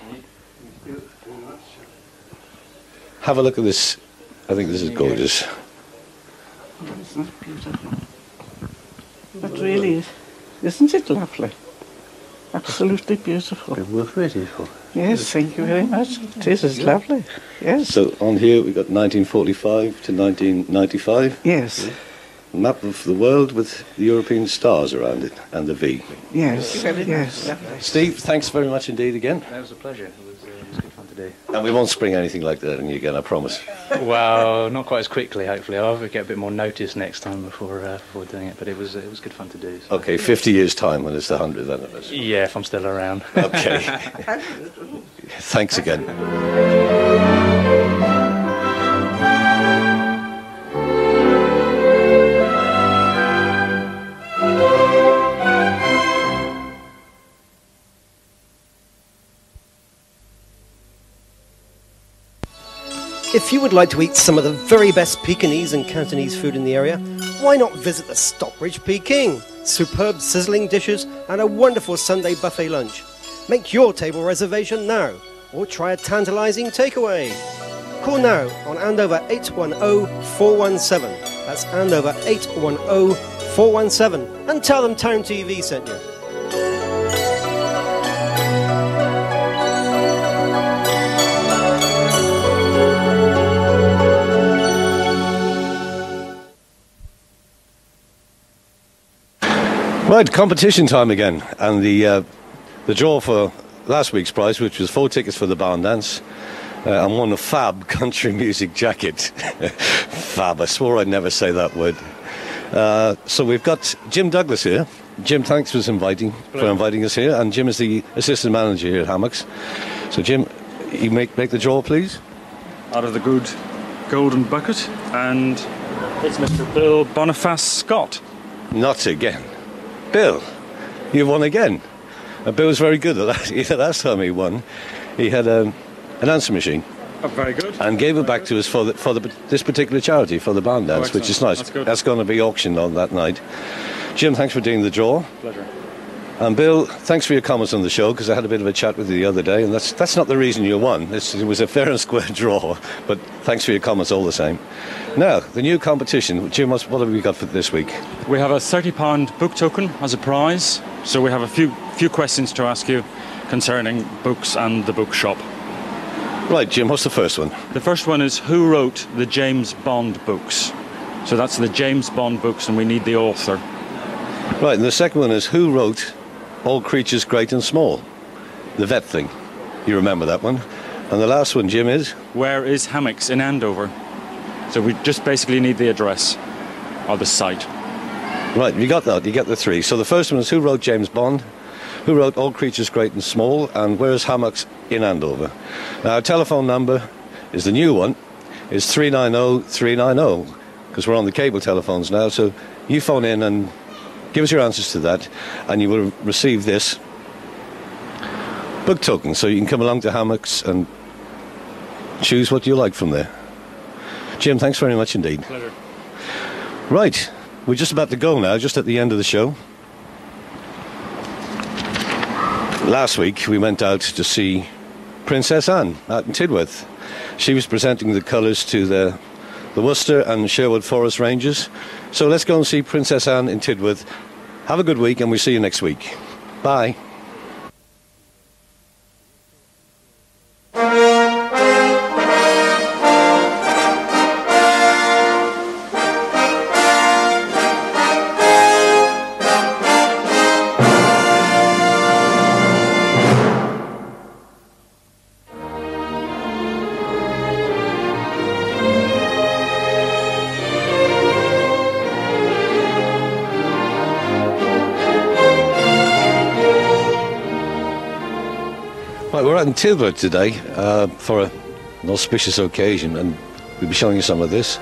[SPEAKER 15] have a look at this. I think this is gorgeous.
[SPEAKER 3] Isn't that beautiful? That really is. Isn't it lovely? Absolutely beautiful.
[SPEAKER 15] Beautiful.
[SPEAKER 3] Yes, thank you very much. It is, it's lovely. Yes.
[SPEAKER 15] So on here we've got nineteen forty-five to nineteen ninety-five.
[SPEAKER 3] Yes.
[SPEAKER 15] Map of the world with the European stars around it and the V.
[SPEAKER 3] Yes, yes.
[SPEAKER 15] Steve, thanks very much indeed again.
[SPEAKER 4] That was a pleasure. It was, uh, it was good fun to do.
[SPEAKER 15] And we won't spring anything like that on you again, I promise.
[SPEAKER 4] Well, not quite as quickly. Hopefully, I'll get a bit more notice next time before uh, before doing it. But it was it was good fun to do. So.
[SPEAKER 15] Okay, fifty years time when it's the hundredth anniversary.
[SPEAKER 4] Yeah, if I'm still around.
[SPEAKER 15] Okay. Thanks again.
[SPEAKER 1] If you would like to eat some of the very best Pekingese and Cantonese food in the area, why not visit the Stockbridge Peking? Superb sizzling dishes and a wonderful Sunday buffet lunch. Make your table reservation now, or try a tantalising takeaway. Call now on Andover eight one zero, four one seven. That's Andover eight one zero, four one seven. And tell them Town T V sent you.
[SPEAKER 15] Right, competition time again, and the uh, the draw for last week's prize, which was four tickets for the barn dance, uh, and one a fab country music jacket. Fab, I swore I'd never say that word. Uh, so we've got Jim Douglas here. Jim, thanks for inviting for inviting us here, and Jim is the assistant manager here at Hammocks. So Jim, you make make the draw, please.
[SPEAKER 6] Out of the good golden bucket, and it's Mister Bill Boniface Scott.
[SPEAKER 15] Not again. Bill, you won again. Uh, Bill was very good at that. Yeah, last time he won, he had um, an answer machine.
[SPEAKER 6] Oh, very good.
[SPEAKER 15] And gave it back to us for the, for the, this particular charity, for the barn dance,
[SPEAKER 6] Oh,
[SPEAKER 15] which is nice.
[SPEAKER 6] That's good.
[SPEAKER 15] That's going to be auctioned on that night. Jim, thanks for doing the draw.
[SPEAKER 6] Pleasure.
[SPEAKER 15] And Bill, thanks for your comments on the show, because I had a bit of a chat with you the other day, and that's that's not the reason you won. It's, it was a fair and square draw, but thanks for your comments all the same. Now, the new competition. Jim, what's, what have we got for this week?
[SPEAKER 6] We have a thirty pound book token as a prize, so we have a few few questions to ask you concerning books and the bookshop.
[SPEAKER 15] Right, Jim, what's the first one?
[SPEAKER 6] The first one is who wrote the James Bond books? So that's the James Bond books, and we need the author.
[SPEAKER 15] Right, and the second one is who wrote All Creatures Great and Small? The vet thing. You remember that one. And the last one, Jim, is?
[SPEAKER 6] Where is Hammocks in Andover? So we just basically need the address or the site.
[SPEAKER 15] Right, you got that. You get the three. So the first one is who wrote James Bond? Who wrote All Creatures Great and Small? And where's Hammocks in Andover? Now, our telephone number is the new one. It's three nine zero, three nine zero, because we're on the cable telephones now. So you phone in and Give us your answers to that, and you will receive this book token, so you can come along to Hammocks and choose what you like from there. Jim, thanks very much indeed.
[SPEAKER 6] Pleasure.
[SPEAKER 15] Right, we're just about to go now, just at the end of the show. Last week we went out to see Princess Anne out in Tidworth. She was presenting the colours to the, the Worcester and Sherwood Forest Rangers. So let's go and see Princess Anne in Tidworth. Have a good week, and we'll see you next week. Bye. Right, we're out in Tidworth today uh, for a, an auspicious occasion, and we'll be showing you some of this.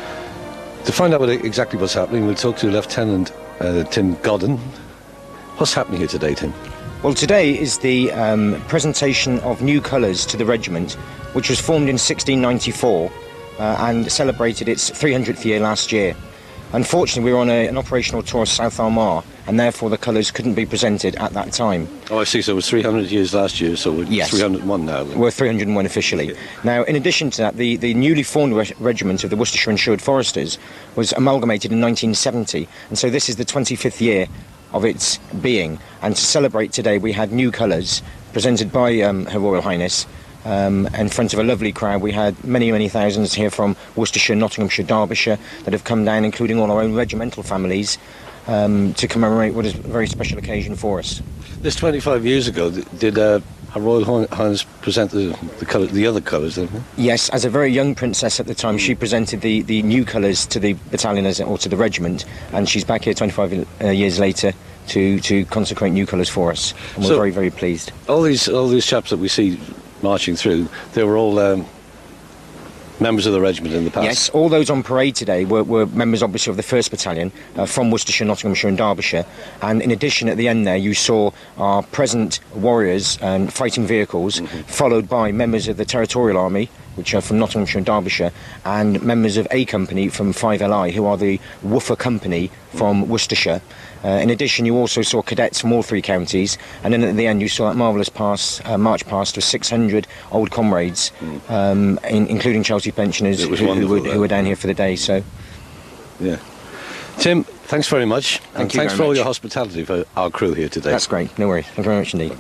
[SPEAKER 15] To find out what, exactly what's happening, we'll talk to Lieutenant uh, Tim Godden. What's happening here today, Tim?
[SPEAKER 7] Well, today is the um, presentation of new colours to the regiment, which was formed in sixteen ninety-four uh, and celebrated its three hundredth year last year. Unfortunately, we were on a, an operational tour of South Armagh, and therefore the colours couldn't be presented at that time.
[SPEAKER 15] Oh, I see. So it was three hundred years last year, so we're
[SPEAKER 7] yes.
[SPEAKER 15] three hundred and one now. Then.
[SPEAKER 7] We're three hundred and one officially. Yeah. Now, in addition to that, the, the newly formed re regiment of the Worcestershire and Sherwood Foresters was amalgamated in nineteen seventy, and so this is the twenty-fifth year of its being. And to celebrate today, we had new colours presented by um, Her Royal Highness. Um, in front of a lovely crowd. We had many, many thousands here from Worcestershire, Nottinghamshire, Derbyshire that have come down, including all our own regimental families, um, to commemorate what is a very special occasion for us.
[SPEAKER 15] This twenty-five years ago, did uh, Her Royal Highness present the the, colour, the other colours, didn't it?
[SPEAKER 7] Yes, as a very young princess at the time, she presented the, the new colours to the battalion as, or to the regiment, and she's back here twenty-five uh, years later to, to consecrate new colours for us, and we're
[SPEAKER 15] so,
[SPEAKER 7] very, very pleased.
[SPEAKER 15] All these, all these chaps that we see marching through, they were all um, members of the regiment in the past?
[SPEAKER 7] Yes, all those on parade today were, were members obviously of the first Battalion uh, from Worcestershire, Nottinghamshire and Derbyshire, and in addition at the end there you saw our present warriors and fighting vehicles, mm-hmm. followed by members of the Territorial Army, which are from Nottinghamshire and Derbyshire, and members of A Company from five L I, who are the Woofer Company from Worcestershire. Uh, in addition, you also saw cadets from all three counties, and then at the end you saw that marvellous pass, uh, march past with six hundred old comrades, mm. um, in, including Chelsea pensioners who, who, were, who were down here for the day. So,
[SPEAKER 15] yeah. Tim, thanks very much.
[SPEAKER 7] Thank
[SPEAKER 15] and
[SPEAKER 7] you
[SPEAKER 15] thanks
[SPEAKER 7] very
[SPEAKER 15] for all
[SPEAKER 7] much.
[SPEAKER 15] your hospitality for our crew here today.
[SPEAKER 7] That's great. No worries. Thank you very much indeed.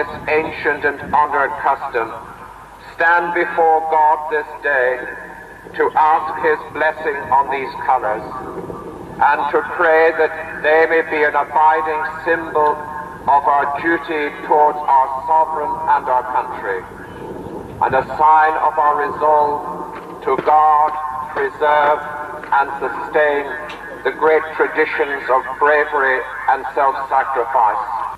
[SPEAKER 5] this ancient and honoured custom, stand before God this day to ask his blessing on these colours and to pray that they may be an abiding symbol of our duty towards our sovereign and our country, and a sign of our resolve to guard, preserve and sustain the great traditions of bravery and self-sacrifice.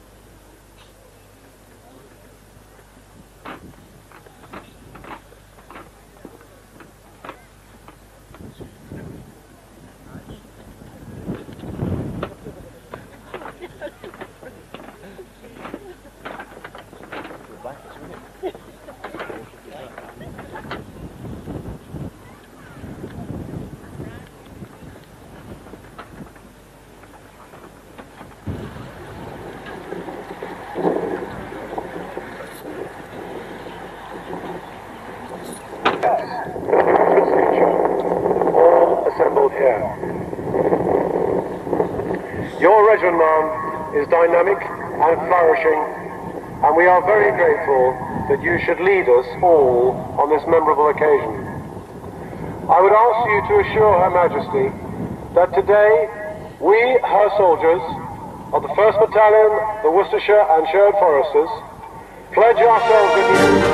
[SPEAKER 8] Your regiment is dynamic and flourishing, and we are very grateful that you should lead us all on this memorable occasion. I would ask you to assure Her Majesty that today we, her soldiers of the first Battalion, the Worcestershire and Sherwood Foresters, pledge ourselves in you